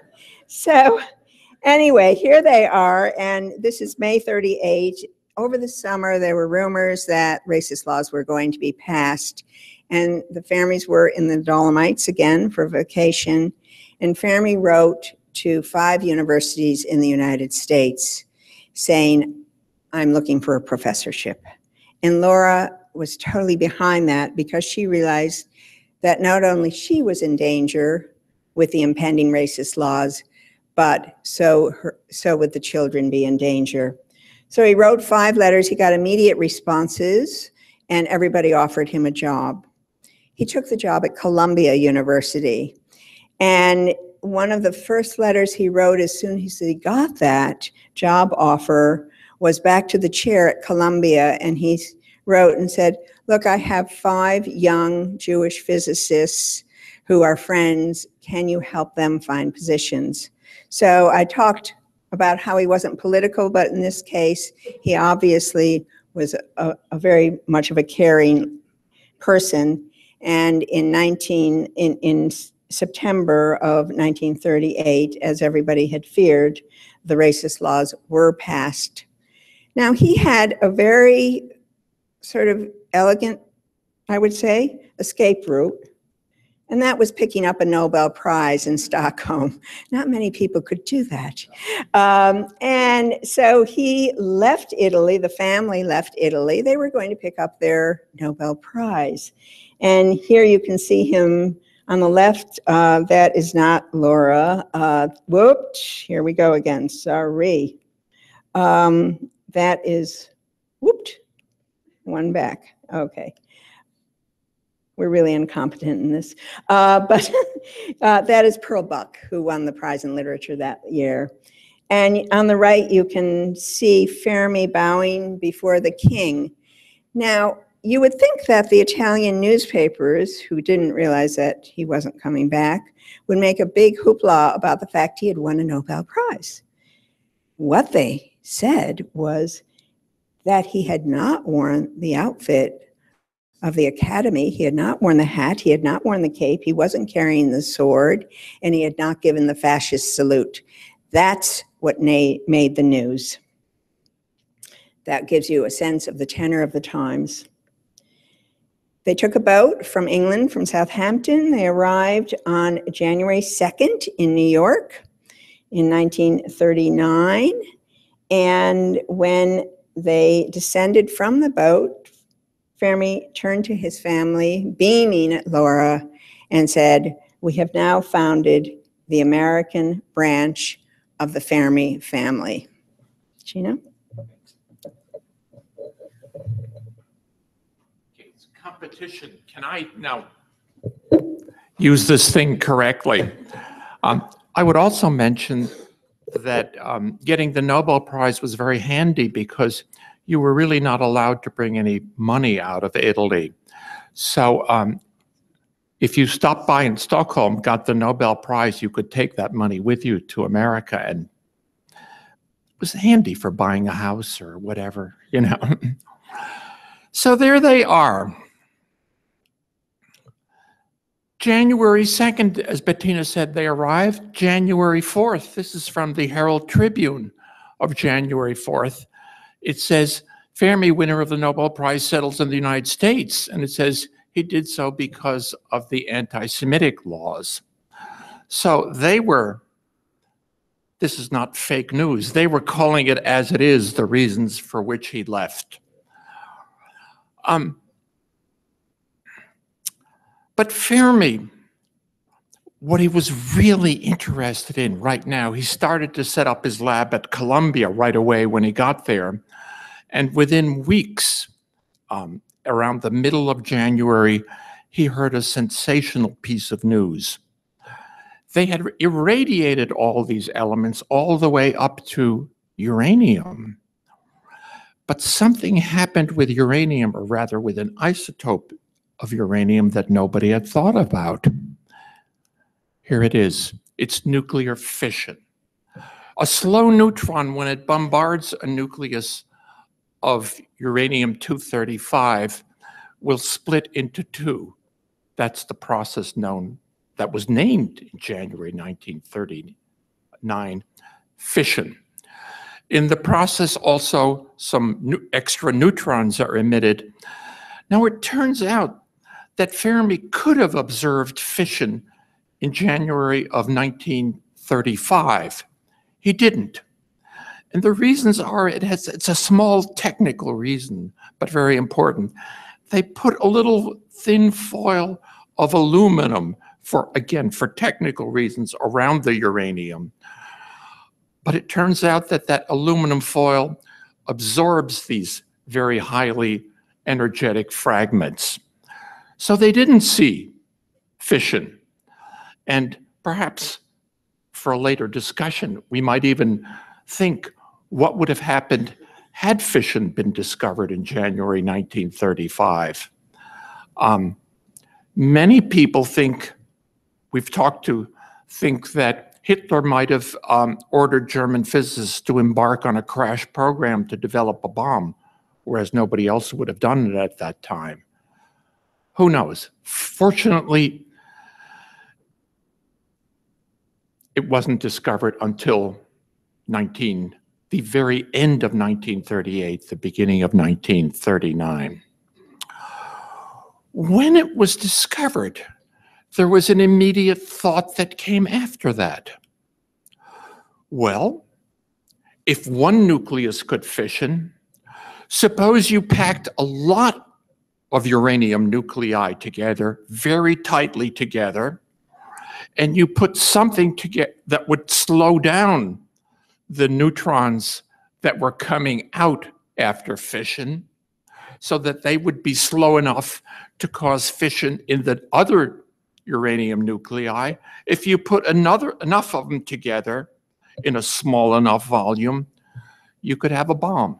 so anyway, here they are, and this is May thirty-eight. Over the summer, there were rumors that racist laws were going to be passed, and the Fermis were in the Dolomites again for vacation, and Fermi wrote to five universities in the United States saying, I'm looking for a professorship. And Laura was totally behind that because she realized that not only she was in danger with the impending racist laws, but so, her, so would the children be in danger. So he wrote five letters, he got immediate responses, and everybody offered him a job. He took the job at Columbia University. And one of the first letters he wrote as soon as he got that job offer was back to the chair at Columbia, and he wrote and said, look, I have five young Jewish physicists who are friends. Can you help them find positions? So I talked about how he wasn't political, but in this case, he obviously was a, a very much of a caring person. And in nineteen, in, in September of nineteen thirty-eight, as everybody had feared, the racist laws were passed. Now, he had a very sort of elegant, I would say, escape route, and that was picking up a Nobel Prize in Stockholm. Not many people could do that. Um, and so he left Italy, the family left Italy. They were going to pick up their Nobel Prize. And here you can see him on the left. Uh, that is not Laura. Uh, whoops, here we go again, sorry. Um, That is, whooped, one back, okay. We're really incompetent in this. Uh, but uh, that is Pearl Buck, who won the prize in literature that year. And on the right, you can see Fermi bowing before the king. Now, you would think that the Italian newspapers, who didn't realize that he wasn't coming back, would make a big hoopla about the fact he had won a Nobel Prize. What they said was that he had not worn the outfit of the academy. He had not worn the hat. He had not worn the cape. He wasn't carrying the sword, and he had not given the fascist salute. That's what made the news. That gives you a sense of the tenor of the times. They took a boat from England, from Southampton. They arrived on January second in New York in nineteen thirty-nine. And when they descended from the boat, Fermi turned to his family, beaming at Laura, and said, we have now founded the American branch of the Fermi family. Gino? Okay, it's competition. Can I now use this thing correctly? Um, I would also mention that um, getting the Nobel Prize was very handy because you were really not allowed to bring any money out of Italy. So um, if you stopped by in Stockholm, got the Nobel Prize, you could take that money with you to America, and it was handy for buying a house or whatever, you know. So there they are. January second, as Bettina said, they arrived. January fourth, this is from the Herald Tribune of January fourth. It says, Fermi, winner of the Nobel Prize, settles in the United States. And it says he did so because of the anti-Semitic laws. So they were, this is not fake news, they were calling it as it is, the reasons for which he left. Um, But Fermi, what he was really interested in right now, he started to set up his lab at Columbia right away when he got there. And within weeks, um, around the middle of January, he heard a sensational piece of news. They had irradiated all these elements all the way up to uranium. But something happened with uranium, or rather with an isotope of uranium that nobody had thought about. Here it is. It's nuclear fission. A slow neutron, when it bombards a nucleus of uranium two thirty-five, will split into two. That's the process known, that was named in January nineteen thirty-nine, fission. In the process, also, some extra neutrons are emitted. Now, it turns out that Fermi could have observed fission in January of nineteen thirty-five. He didn't. And the reasons are, it has, it's a small technical reason, but very important. They put a little thin foil of aluminum for, again, for technical reasons around the uranium. But it turns out that that aluminum foil absorbs these very highly energetic fragments. So they didn't see fission. And perhaps for a later discussion, we might even think what would have happened had fission been discovered in January nineteen thirty-five. Um, many people think, we've talked to, think that Hitler might have um, ordered German physicists to embark on a crash program to develop a bomb, whereas nobody else would have done it at that time. Who knows? Fortunately, it wasn't discovered until nineteen, the very end of nineteen thirty-eight, the beginning of nineteen thirty-nine. When it was discovered, there was an immediate thought that came after that. Well, if one nucleus could fission, suppose you packed a lot of uranium nuclei together, very tightly together, and you put something together that would slow down the neutrons that were coming out after fission, so that they would be slow enough to cause fission in the other uranium nuclei. If you put another enough of them together in a small enough volume, you could have a bomb.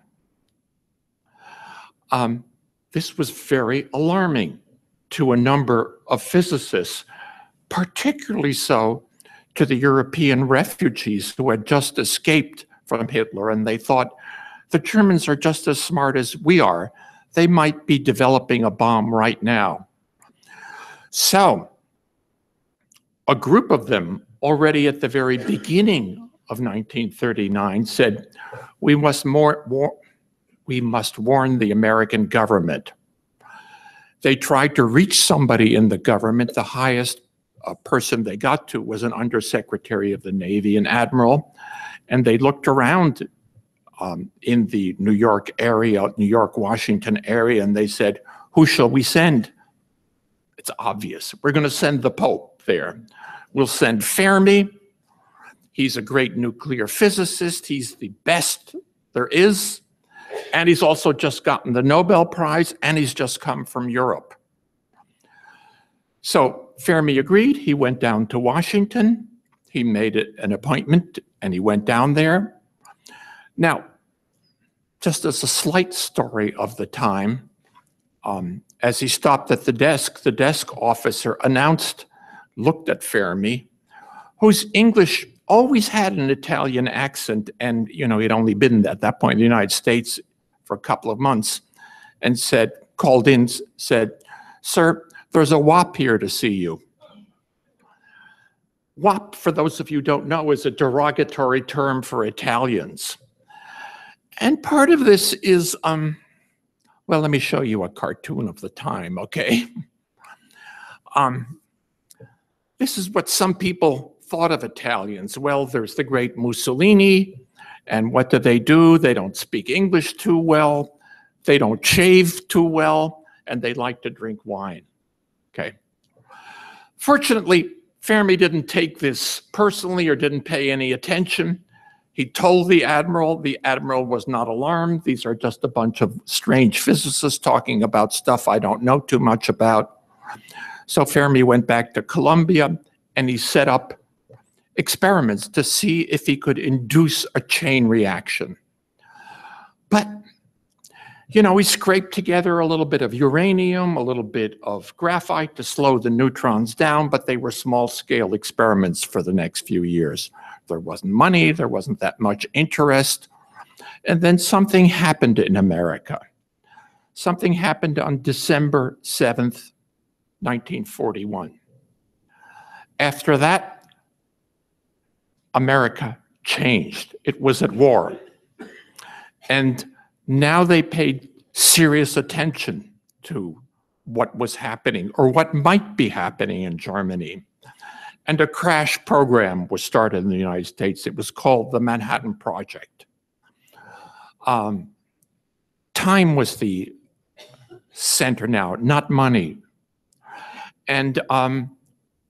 Um, this was very alarming to a number of physicists, particularly so to the European refugees who had just escaped from Hitler, and they thought, the Germans are just as smart as we are. They might be developing a bomb right now. So, a group of them, already at the very beginning of nineteen thirty-nine, said, we must, more, more, we must warn the American government. They tried to reach somebody in the government. The highest uh, person they got to was an undersecretary of the Navy, an admiral, and they looked around um, in the New York area, New York, Washington area, and they said, who shall we send? it's obvious. We're going to send the Pope there. We'll send Fermi. He's a great nuclear physicist. He's the best there is. And he's also just gotten the Nobel Prize, and he's just come from Europe. So Fermi agreed. He went down to Washington. He made it an appointment, and he went down there. Now, just as a slight story of the time, um, as he stopped at the desk, the desk officer announced, looked at Fermi, whose English always had an Italian accent, and you know he'd only been at that point in the United States for a couple of months, and said, called in, said, "Sir, there's a W A P here to see you." W A P, for those of you who don't know, is a derogatory term for Italians. And part of this is, um, well, let me show you a cartoon of the time, okay? Um, this is what some people thought of Italians. Well, there's the great Mussolini, and what do they do? They don't speak English too well, they don't shave too well, and they like to drink wine, okay? Fortunately, Fermi didn't take this personally or didn't pay any attention. He told the admiral. The admiral was not alarmed. These are just a bunch of strange physicists talking about stuff I don't know too much about. So Fermi went back to Columbia, and he set up experiments to see if he could induce a chain reaction. But, you know, he scraped together a little bit of uranium, a little bit of graphite to slow the neutrons down, but they were small-scale experiments for the next few years. There wasn't money, there wasn't that much interest. And then something happened in America. Something happened on December seventh, nineteen forty-one. After that, America changed. It was at war. And now they paid serious attention to what was happening or what might be happening in Germany. And a crash program was started in the United States. It was called the Manhattan Project. Um, time was the center now, not money. And um,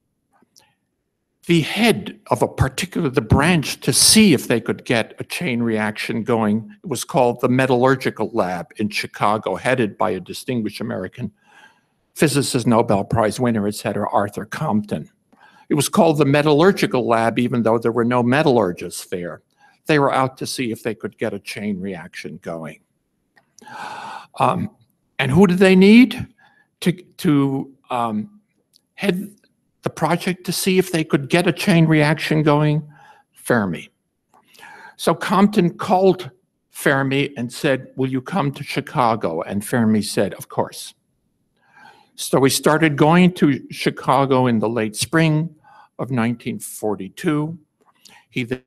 the head of a particular, the branch to see if they could get a chain reaction going, it was called the Metallurgical Lab in Chicago, headed by a distinguished American physicist, Nobel Prize winner, et cetera, Arthur Compton. It was called the Metallurgical Lab, even though there were no metallurgists there. They were out to see if they could get a chain reaction going. Um, and who did they need to, to um, head the project to see if they could get a chain reaction going? Fermi. So Compton called Fermi and said, "Will you come to Chicago?" And Fermi said, "Of course." So we started going to Chicago in the late spring of nineteen forty-two. He then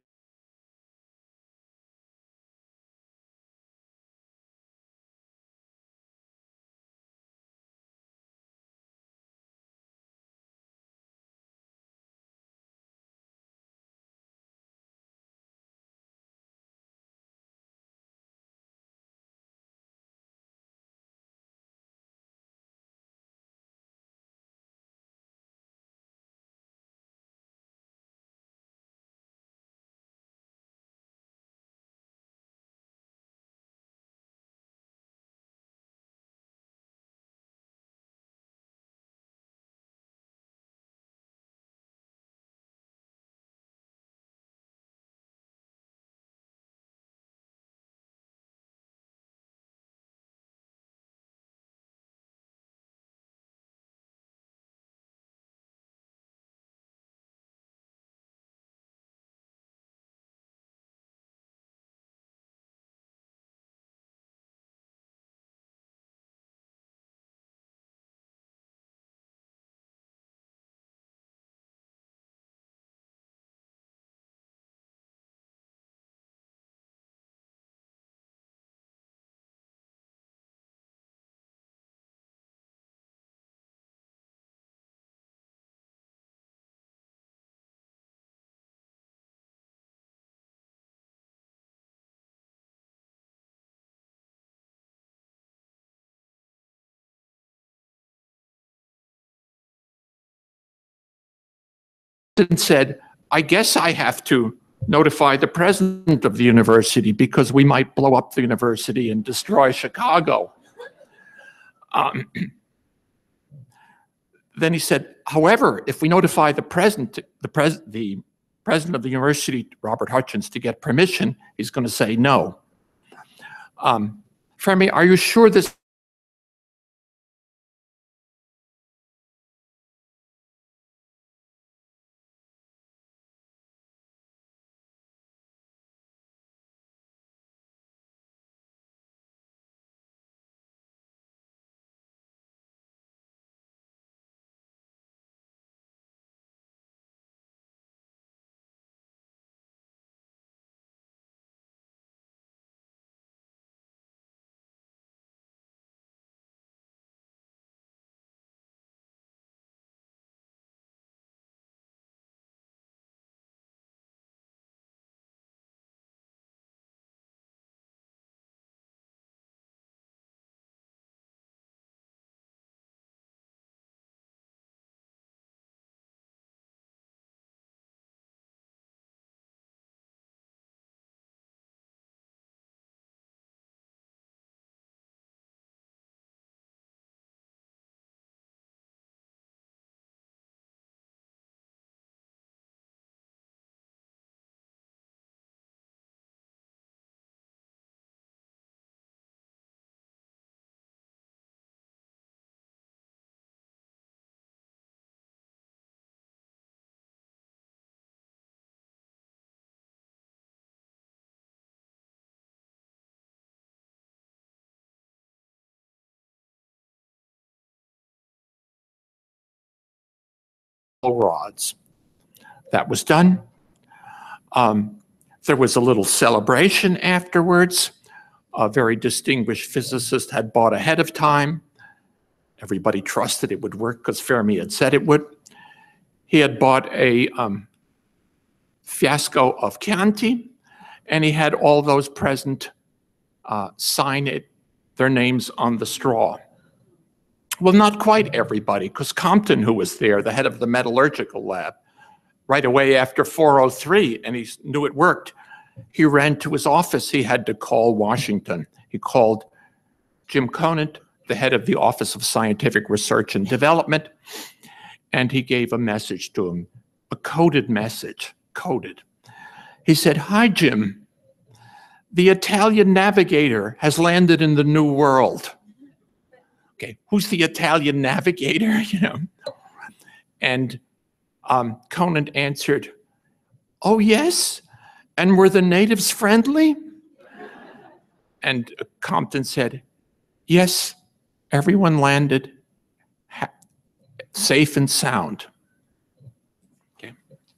said, I guess I have to notify the president of the university because we might blow up the university and destroy Chicago. Um, then he said, however, if we notify the president, the, pres the president of the university, Robert Hutchins, to get permission, he's going to say no. Um, Fermi, are you sure this rods? That was done. Um, there was a little celebration afterwards. A very distinguished physicist had bought ahead of time. Everybody trusted it would work because Fermi had said it would. He had bought a um, fiasco of Chianti, and he had all those present uh, sign it, their names on the straw. Well, not quite everybody, because Compton, who was there, the head of the metallurgical lab, right away after four oh three, and he knew it worked, he ran to his office. He had to call Washington. He called Jim Conant, the head of the Office of Scientific Research and Development, and he gave a message to him, a coded message, coded. He said, "Hi, Jim. The Italian navigator has landed in the New World." Okay, who's the Italian navigator, you know? And um, Conant answered, "Oh, yes? And were the natives friendly?" And Compton said, "Yes, everyone landed safe and sound." Okay.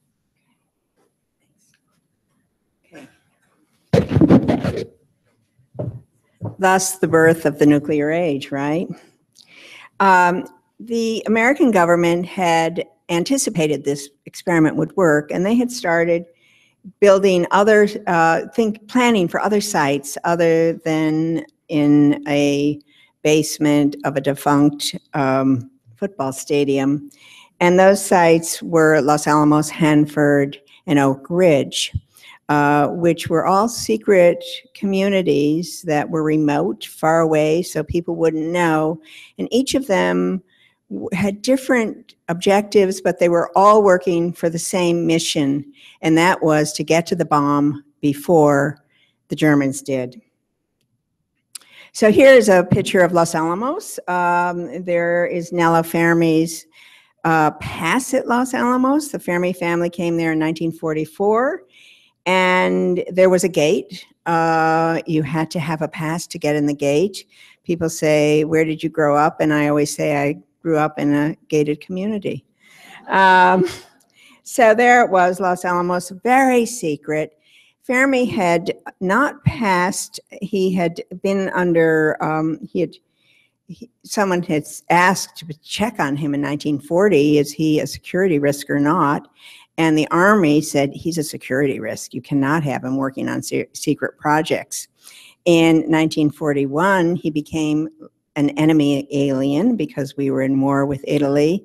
Okay. Thus, the birth of the nuclear age, right? Um, the American government had anticipated this experiment would work, and they had started building other, uh, think, planning for other sites other than in a basement of a defunct um, football stadium. And those sites were Los Alamos, Hanford, and Oak Ridge, uh, which were all secret communities that were remote, far away, so people wouldn't know. And each of them had different objectives, but they were all working for the same mission, and that was to get to the bomb before the Germans did. So here's a picture of Los Alamos. Um, there is Nello Fermi's uh, pass at Los Alamos. The Fermi family came there in nineteen forty-four, and there was a gate. Uh, you had to have a pass to get in the gate. People say, "Where did you grow up?" And I always say, I grew up in a gated community. Um, so there it was, Los Alamos, very secret. Fermi had not passed, he had been under, um, he had, he, someone had asked to check on him in nineteen forty, is he a security risk or not? And the Army said, he's a security risk. You cannot have him working on se secret projects. In nineteen forty-one, he became an enemy alien because we were in war with Italy.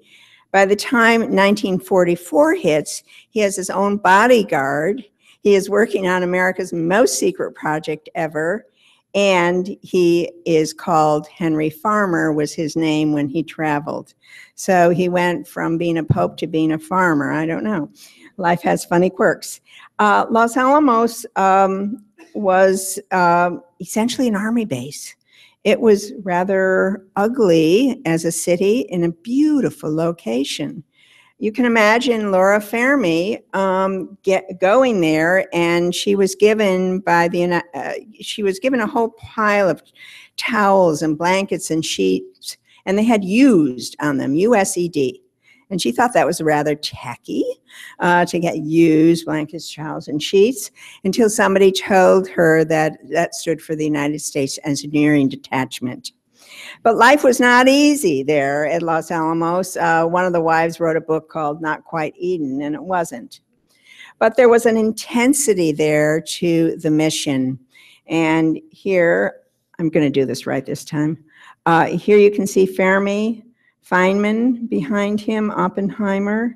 By the time nineteen forty-four hits, he has his own bodyguard. He is working on America's most secret project ever, and he is called Henry Farmer, was his name when he traveled. So he went from being a pope to being a farmer. I don't know. Life has funny quirks. Uh, Los Alamos um, was uh, essentially an army base. It was rather ugly as a city in a beautiful location. You can imagine Laura Fermi um, get, going there, and she was given by the uh, she was given a whole pile of towels and blankets and sheets, and they had used on them, U S E D. And she thought that was rather tacky uh, to get used blankets, towels, and sheets, until somebody told her that that stood for the United States Engineering Detachment. But life was not easy there at Los Alamos. Uh, one of the wives wrote a book called Not Quite Eden, and it wasn't. But there was an intensity there to the mission. And here, I'm going to do this right this time. Uh, here you can see Fermi, Feynman behind him, Oppenheimer.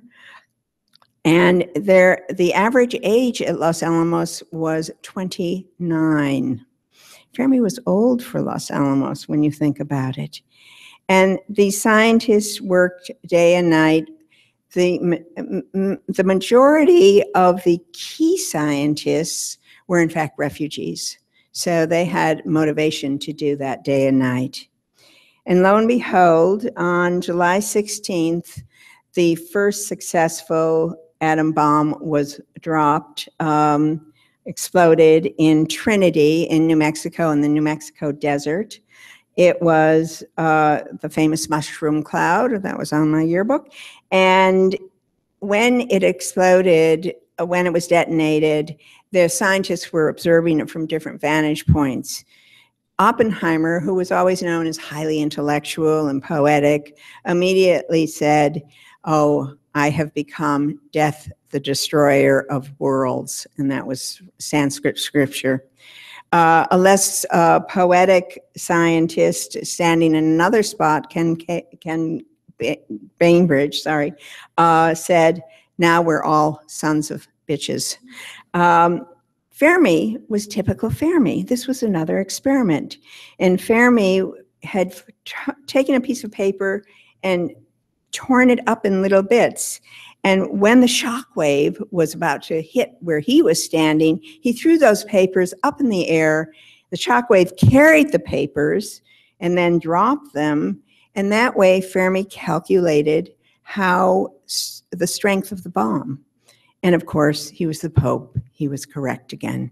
And there, the average age at Los Alamos was twenty-nine. Fermi was old for Los Alamos when you think about it. And these scientists worked day and night. The, the majority of the key scientists were in fact refugees. So they had motivation to do that day and night. And lo and behold, on July sixteenth, the first successful atom bomb was dropped. Um, exploded in Trinity in New Mexico, in the New Mexico desert. It was uh, the famous mushroom cloud that was on my yearbook. And when it exploded, uh, when it was detonated, the scientists were observing it from different vantage points. Oppenheimer, who was always known as highly intellectual and poetic, immediately said, "Oh, I have become death, the destroyer of worlds." And that was Sanskrit scripture. Uh, a less uh, poetic scientist standing in another spot, Ken, Ken Bainbridge, sorry, uh, said, "Now we're all sons of bitches." Um, Fermi was typical Fermi. This was another experiment. And Fermi had taken a piece of paper and torn it up in little bits. And when the shock wave was about to hit where he was standing, he threw those papers up in the air. The shock wave carried the papers and then dropped them. And that way, Fermi calculated how the strength of the bomb. And of course, he was the Pope. He was correct again.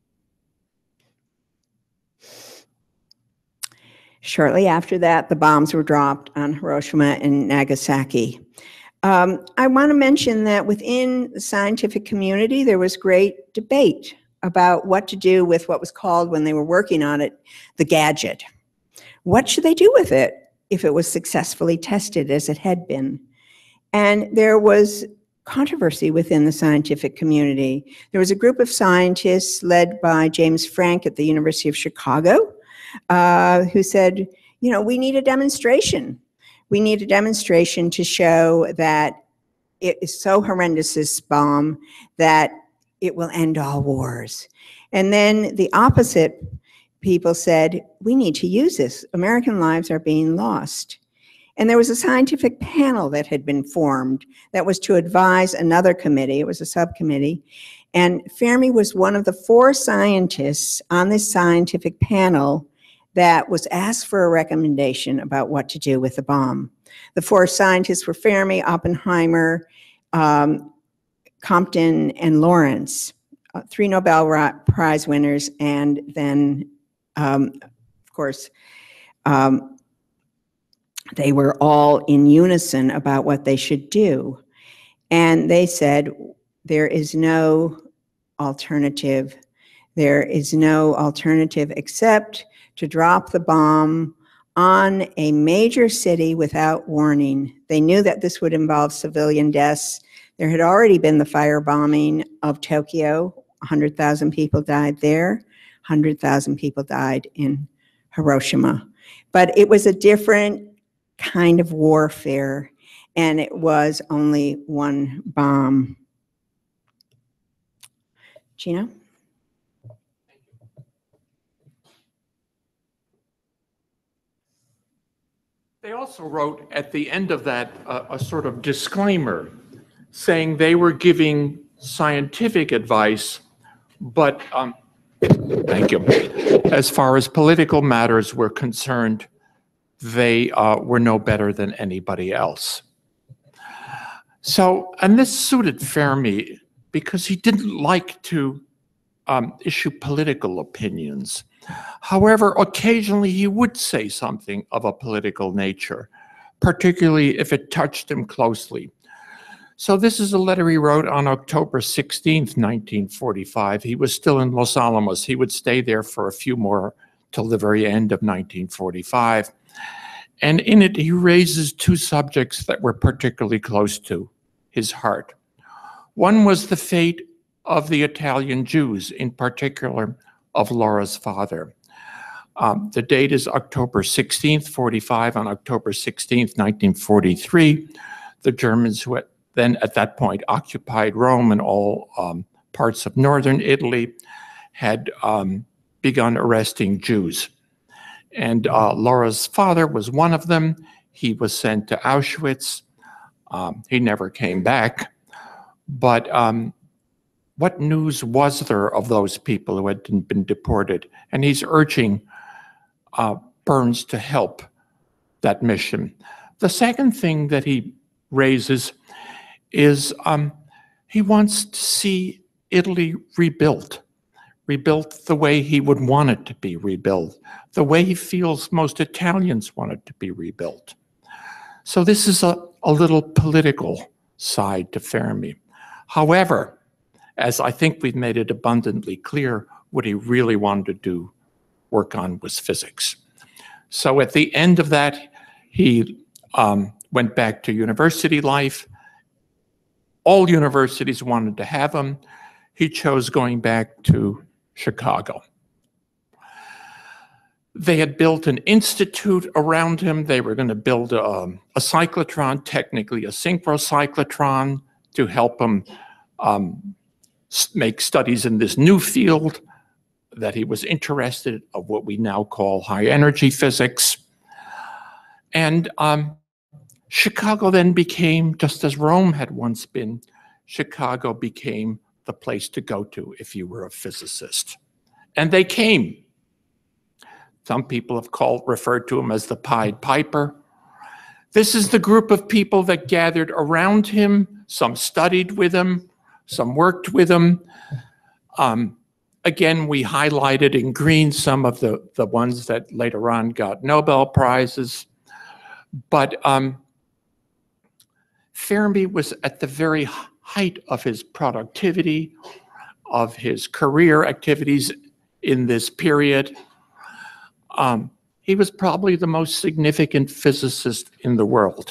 Shortly after that, the bombs were dropped on Hiroshima and Nagasaki. Um, I want to mention that within the scientific community, there was great debate about what to do with what was called, when they were working on it, the gadget. What should they do with it if it was successfully tested as it had been? And there was controversy within the scientific community. There was a group of scientists led by James Frank at the University of Chicago, uh, who said, you know, we need a demonstration. We need a demonstration to show that it is so horrendous, this bomb, that it will end all wars. And then the opposite people said, we need to use this. American lives are being lost. And there was a scientific panel that had been formed that was to advise another committee. It was a subcommittee. And Fermi was one of the four scientists on this scientific panel that was asked for a recommendation about what to do with the bomb. The four scientists were Fermi, Oppenheimer, um, Compton, and Lawrence, uh, three Nobel Prize winners, and then, um, of course, um, they were all in unison about what they should do. And they said, there is no alternative. There is no alternative except to drop the bomb on a major city without warning. They knew that this would involve civilian deaths. There had already been the firebombing of Tokyo. one hundred thousand people died there. one hundred thousand people died in Hiroshima. But it was a different kind of warfare. and it was only one bomb. Gino? They also wrote at the end of that uh, a sort of disclaimer saying they were giving scientific advice, but um, thank you. As far as political matters were concerned, they uh, were no better than anybody else. So, and this suited Fermi because he didn't like to um, issue political opinions. However, occasionally he would say something of a political nature, particularly if it touched him closely. So this is a letter he wrote on October sixteenth, nineteen forty-five. He was still in Los Alamos. He would stay there for a few more till the very end of nineteen forty-five. And in it, he raises two subjects that were particularly close to his heart. One was the fate of the Italian Jews, in particular of Laura's father. Um, the date is October sixteenth, forty-five. On October sixteenth, nineteen forty-three, the Germans who had then at that point occupied Rome and all um, parts of northern Italy had um, begun arresting Jews. And uh, Laura's father was one of them. He was sent to Auschwitz. Um, he never came back. But um, what news was there of those people who had been deported? And he's urging uh, Burns to help that mission. The second thing that he raises is um, he wants to see Italy rebuilt, rebuilt the way he would want it to be rebuilt, the way he feels most Italians want it to be rebuilt. So this is a, a little political side to Fermi. However, as I think we've made it abundantly clear, what he really wanted to do, work on, was physics. So at the end of that, he um, went back to university life. All universities wanted to have him. He chose going back to Chicago. They had built an institute around him. They were going to build a, a cyclotron, technically a synchrocyclotron, to help him um, make studies in this new field that he was interested in, of what we now call high energy physics. And um, Chicago then became, just as Rome had once been, Chicago became the place to go to if you were a physicist. And they came. Some people have called, referred to him as the Pied Piper. This is the group of people that gathered around him. Some studied with him, some worked with him. Um, again, we highlighted in green some of the, the ones that later on got Nobel Prizes. But um, Fermi was at the very height of his productivity, of his career activities in this period. Um, he was probably the most significant physicist in the world.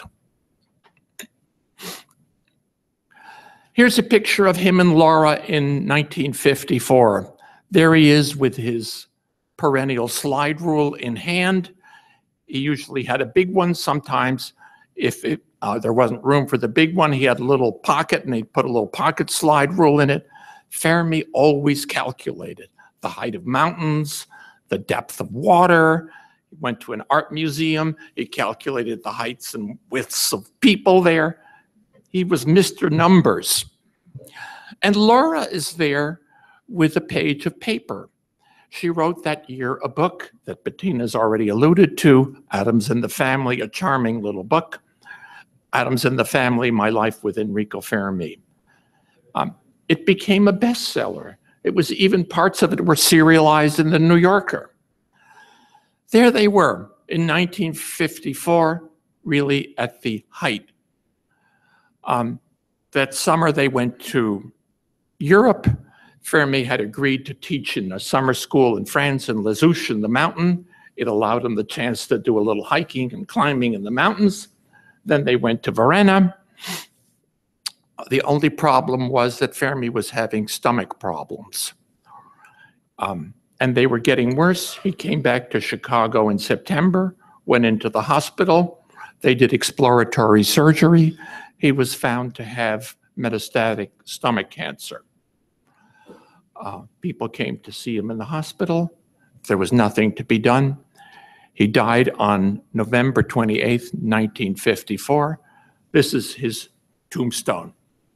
Here's a picture of him and Laura in nineteen fifty-four. There he is with his perennial slide rule in hand. He usually had a big one. Sometimes if it, uh, there wasn't room for the big one, he had a little pocket and he'd put a little pocket slide rule in it. Fermi always calculated the height of mountains, the depth of water. He went to an art museum. He calculated the heights and widths of people there. He was Mister Numbers. And Laura is there with a page of paper. She wrote that year a book that Bettina's already alluded to, Atoms in the Family, a charming little book. Atoms in the Family, My Life with Enrico Fermi. Um, it became a bestseller. It was even parts of it were serialized in the New Yorker. There they were in nineteen fifty-four, really at the height. Um, that summer they went to Europe. Fermi had agreed to teach in a summer school in France in Les Houches in the mountain. It allowed him the chance to do a little hiking and climbing in the mountains. Then they went to Verona. The only problem was that Fermi was having stomach problems. Um, and they were getting worse. He came back to Chicago in September, went into the hospital. They did exploratory surgery. He was found to have metastatic stomach cancer. Uh, people came to see him in the hospital. There was nothing to be done. He died on November twenty-eighth, nineteen fifty-four. This is his tombstone.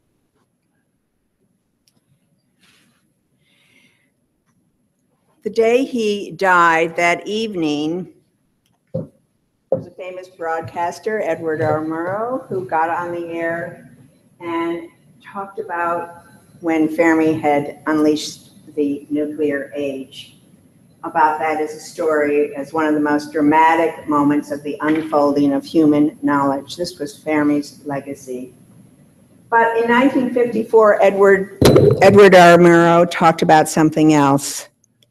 The day he died, that evening, there was a famous broadcaster, Edward R. Murrow, who got on the air and talked about when Fermi had unleashed the nuclear age. About that as a story, as one of the most dramatic moments of the unfolding of human knowledge. This was Fermi's legacy. But in nineteen fifty-four, Edward, Edward R. Murrow talked about something else.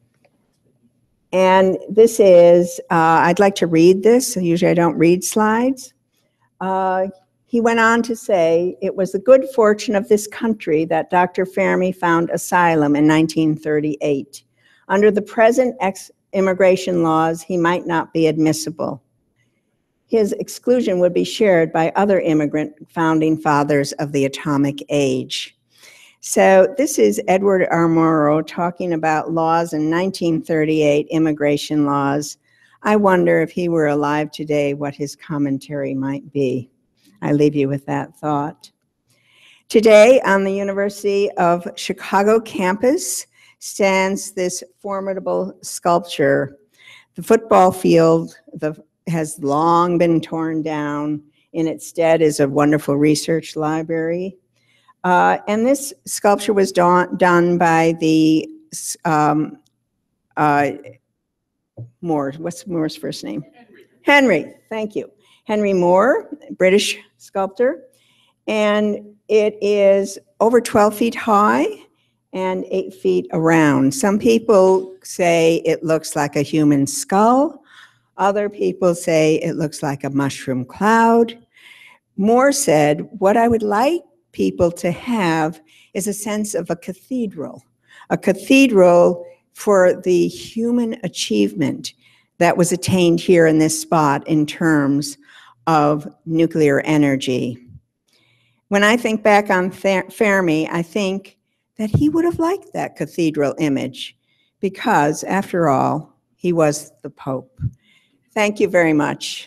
And this is, uh, I'd like to read this. Usually I don't read slides. Uh, he went on to say, it was the good fortune of this country that Doctor Fermi found asylum in nineteen thirty-eight. Under the present ex-immigration laws, he might not be admissible. His exclusion would be shared by other immigrant founding fathers of the atomic age. So this is Edward R. Murrow talking about laws in nineteen thirty-eight, immigration laws. I wonder if he were alive today, what his commentary might be. I leave you with that thought. Today, on the University of Chicago campus, stands this formidable sculpture. The football field the, has long been torn down. In its stead is a wonderful research library. Uh, and this sculpture was done, done by the um, uh, Moore. What's Moore's first name? Henry. Henry, thank you. Henry Moore, British sculptor. And it is over twelve feet high and eight feet around. Some people say it looks like a human skull. Other people say it looks like a mushroom cloud. Moore said, what I would like people to have is a sense of a cathedral, a cathedral for the human achievement that was attained here in this spot in terms of nuclear energy. When I think back on Fermi, I think that he would have liked that cathedral image because, after all, he was the Pope. Thank you very much.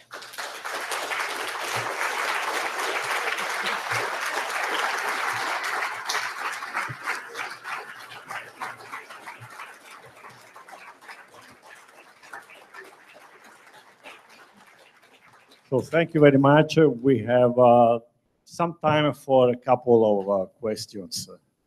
So thank you very much. We have uh, some time for a couple of uh, questions.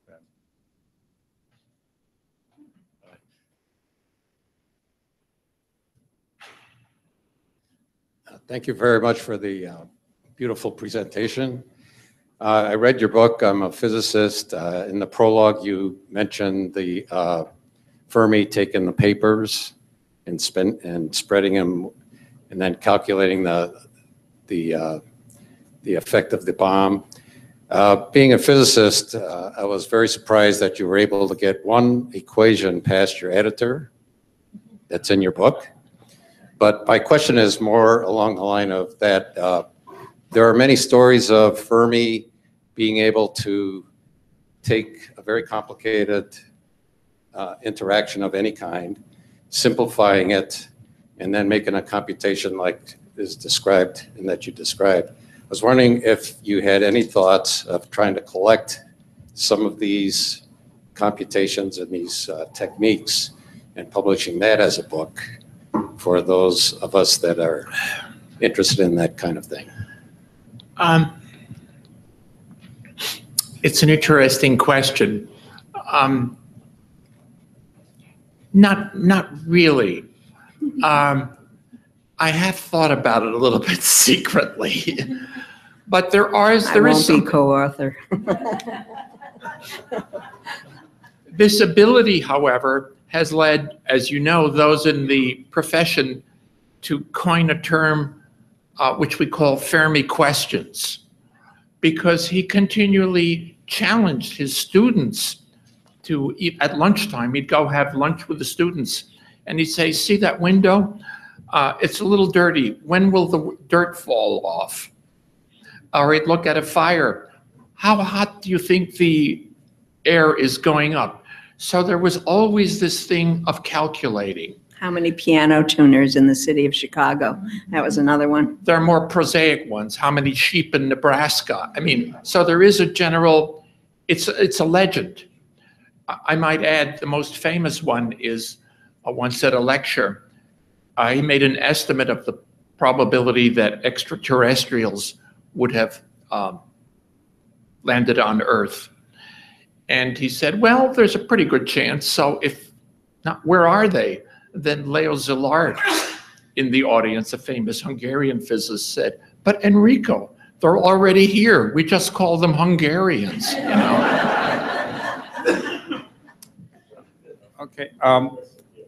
Thank you very much for the uh, beautiful presentation. Uh, I read your book. I'm a physicist. Uh, in the prologue, you mentioned the uh, Fermi taking the papers and, spend, and spreading them and then calculating the, the, uh, the effect of the bomb. Uh, being a physicist, uh, I was very surprised that you were able to get one equation past your editor that's in your book. But my question is more along the line of that uh, there are many stories of Fermi being able to take a very complicated uh, interaction of any kind, simplifying it, and then making a computation like is described and that you described. I was wondering if you had any thoughts of trying to collect some of these computations and these uh, techniques and publishing that as a book for those of us that are interested in that kind of thing. Um, it's an interesting question. Um, not, not really. Um, I have thought about it a little bit secretly, but there are there I won't is some be co-author. This ability, however, has led, as you know, those in the profession to coin a term uh, which we call Fermi questions, because he continually challenged his students to eat at lunchtime. He'd go have lunch with the students, and he'd say, see that window? Uh, it's a little dirty. When will the dirt fall off? Or he'd look at a fire. How hot do you think the air is going up? So there was always this thing of calculating. How many piano tuners in the city of Chicago? That was another one. There are more prosaic ones. How many sheep in Nebraska? I mean, so there is a general, it's, it's a legend. I might add the most famous one is uh, once at a lecture, uh, he made an estimate of the probability that extraterrestrials would have um, landed on Earth. And he said, well, there's a pretty good chance. So if not, where are they? Then Leo Szilard in the audience, a famous Hungarian physicist, said, but Enrico, they're already here. We just call them Hungarians, you know? Okay. Um,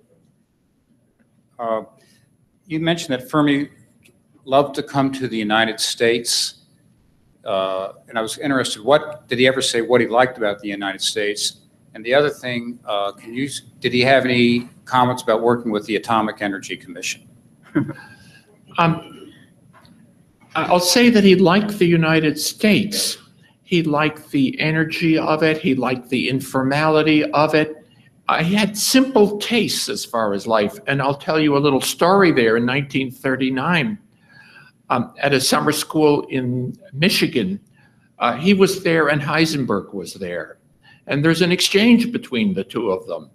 uh, you mentioned that Fermi loved to come to the United States. Uh, and I was interested, what did he ever say what he liked about the United States? And the other thing, uh, can you, did he have any comments about working with the Atomic Energy Commission? um, I'll say that he liked the United States. He liked the energy of it. He liked the informality of it. I had simple tastes as far as life. And I'll tell you a little story there in nineteen thirty-nine. Um, at a summer school in Michigan, uh, he was there and Heisenberg was there. And there's an exchange between the two of them.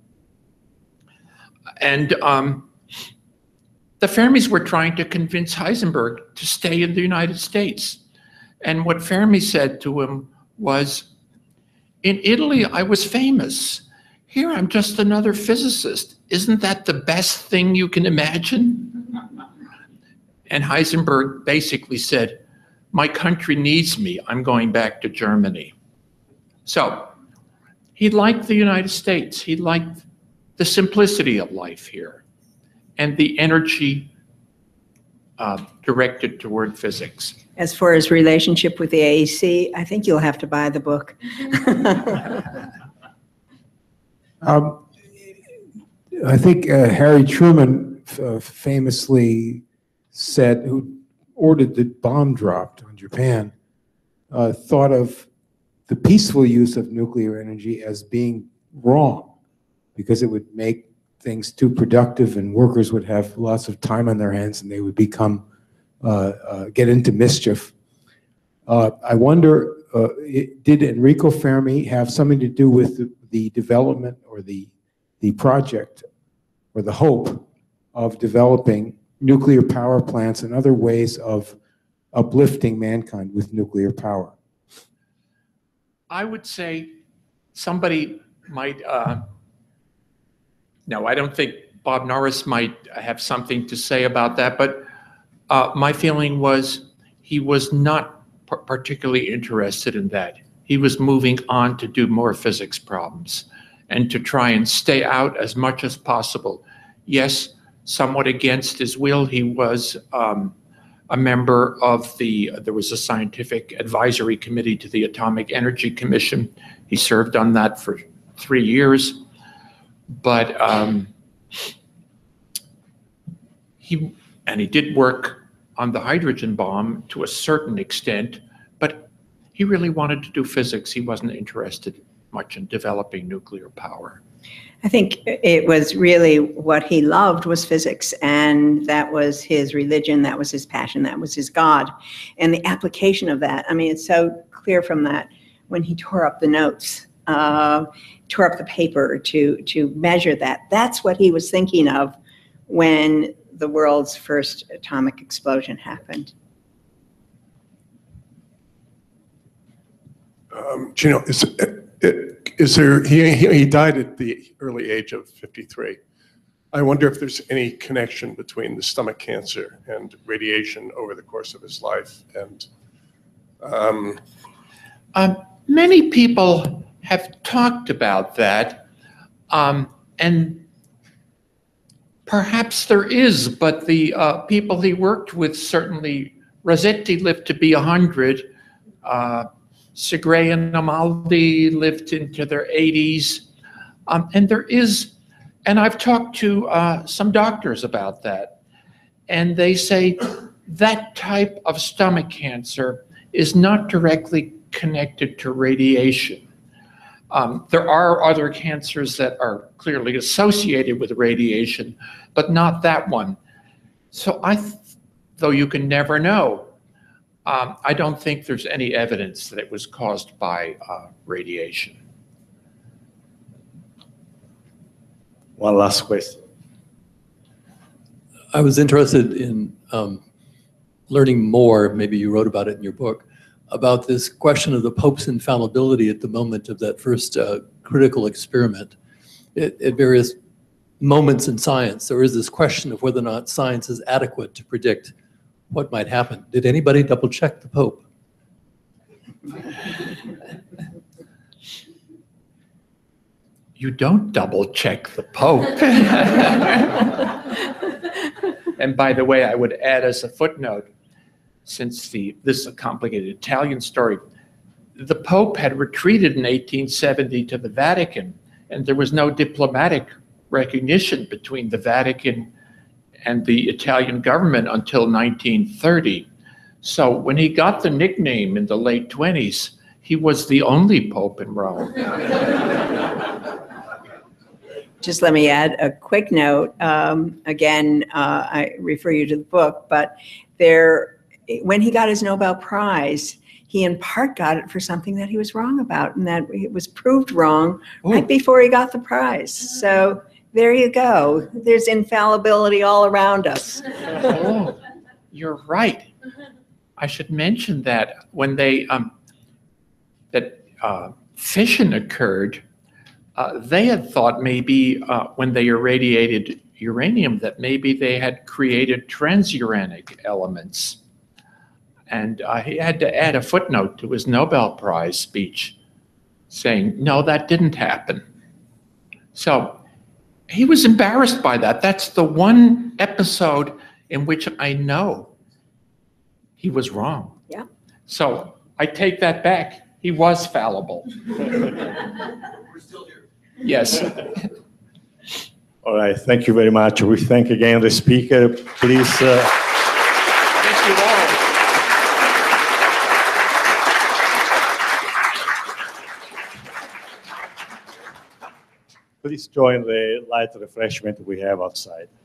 And um, the Fermis were trying to convince Heisenberg to stay in the United States. And what Fermi said to him was, in Italy, I was famous. Here, I'm just another physicist. Isn't that the best thing you can imagine? And Heisenberg basically said, my country needs me. I'm going back to Germany. So he liked the United States. He liked the simplicity of life here and the energy uh, directed toward physics. As for his relationship with the A E C, I think you'll have to buy the book. um, I think uh, Harry Truman uh, famously said, who ordered the bomb dropped on Japan, uh, thought of the peaceful use of nuclear energy as being wrong because it would make things too productive and workers would have lots of time on their hands and they would become, uh, uh, get into mischief. Uh, I wonder, uh, it, did Enrico Fermi have something to do with the, the development or the, the project or the hope of developing nuclear power plants and other ways of uplifting mankind with nuclear power? I would say somebody might, uh, no, I don't think Bob Norris might have something to say about that, but uh, my feeling was he was not p- particularly interested in that. He was moving on to do more physics problems and to try and stay out as much as possible. Yes, somewhat against his will, he was um, a member of the, there was a scientific advisory committee to the Atomic Energy Commission. He served on that for three years, but um, he, and he did work on the hydrogen bomb to a certain extent, but he really wanted to do physics. He wasn't interested much in developing nuclear power. I think it was really what he loved was physics, and that was his religion, that was his passion, that was his God. And the application of that, I mean, it's so clear from that when he tore up the notes, uh, tore up the paper to, to measure that. That's what he was thinking of when the world's first atomic explosion happened. Um, Gino, is, is there, he, he died at the early age of fifty-three. I wonder if there's any connection between the stomach cancer and radiation over the course of his life. And um, um, many people have talked about that, um, and perhaps there is, but the uh, people he worked with certainly, Rossetti lived to be one hundred, uh, Segre and Amaldi lived into their eighties, um, and there is, and I've talked to uh, some doctors about that, and they say that type of stomach cancer is not directly connected to radiation. Um, there are other cancers that are clearly associated with radiation, but not that one. So I, th though you can never know, um, I don't think there's any evidence that it was caused by uh, radiation. One last question. I was interested in um, learning more, maybe you wrote about it in your book, about this question of the Pope's infallibility at the moment of that first uh, critical experiment. It, at various moments in science, there is this question of whether or not science is adequate to predict what might happen. Did anybody double check the Pope? You don't double check the Pope. And by the way, I would add as a footnote, since the this is a complicated Italian story, the Pope had retreated in eighteen seventy to the Vatican, and there was no diplomatic recognition between the Vatican and the Italian government until nineteen thirty. So when he got the nickname in the late twenties, he was the only Pope in Rome. Just let me add a quick note. Um, again, uh, I refer you to the book, but there, when he got his Nobel Prize, he in part got it for something that he was wrong about, and that it was proved wrong Ooh. right before he got the prize. So there you go. There's infallibility all around us. Oh, you're right. I should mention that when they um, that uh, fission occurred, uh, they had thought maybe uh, when they irradiated uranium that maybe they had created transuranic elements. And uh, he had to add a footnote to his Nobel Prize speech saying, no, that didn't happen. So he was embarrassed by that. That's the one episode in which I know he was wrong. Yeah. So I take that back. He was fallible. We're still here. Yes. All right, thank you very much. We thank again the speaker. Please. Uh... Thank you all. Please join the light refreshment we have outside.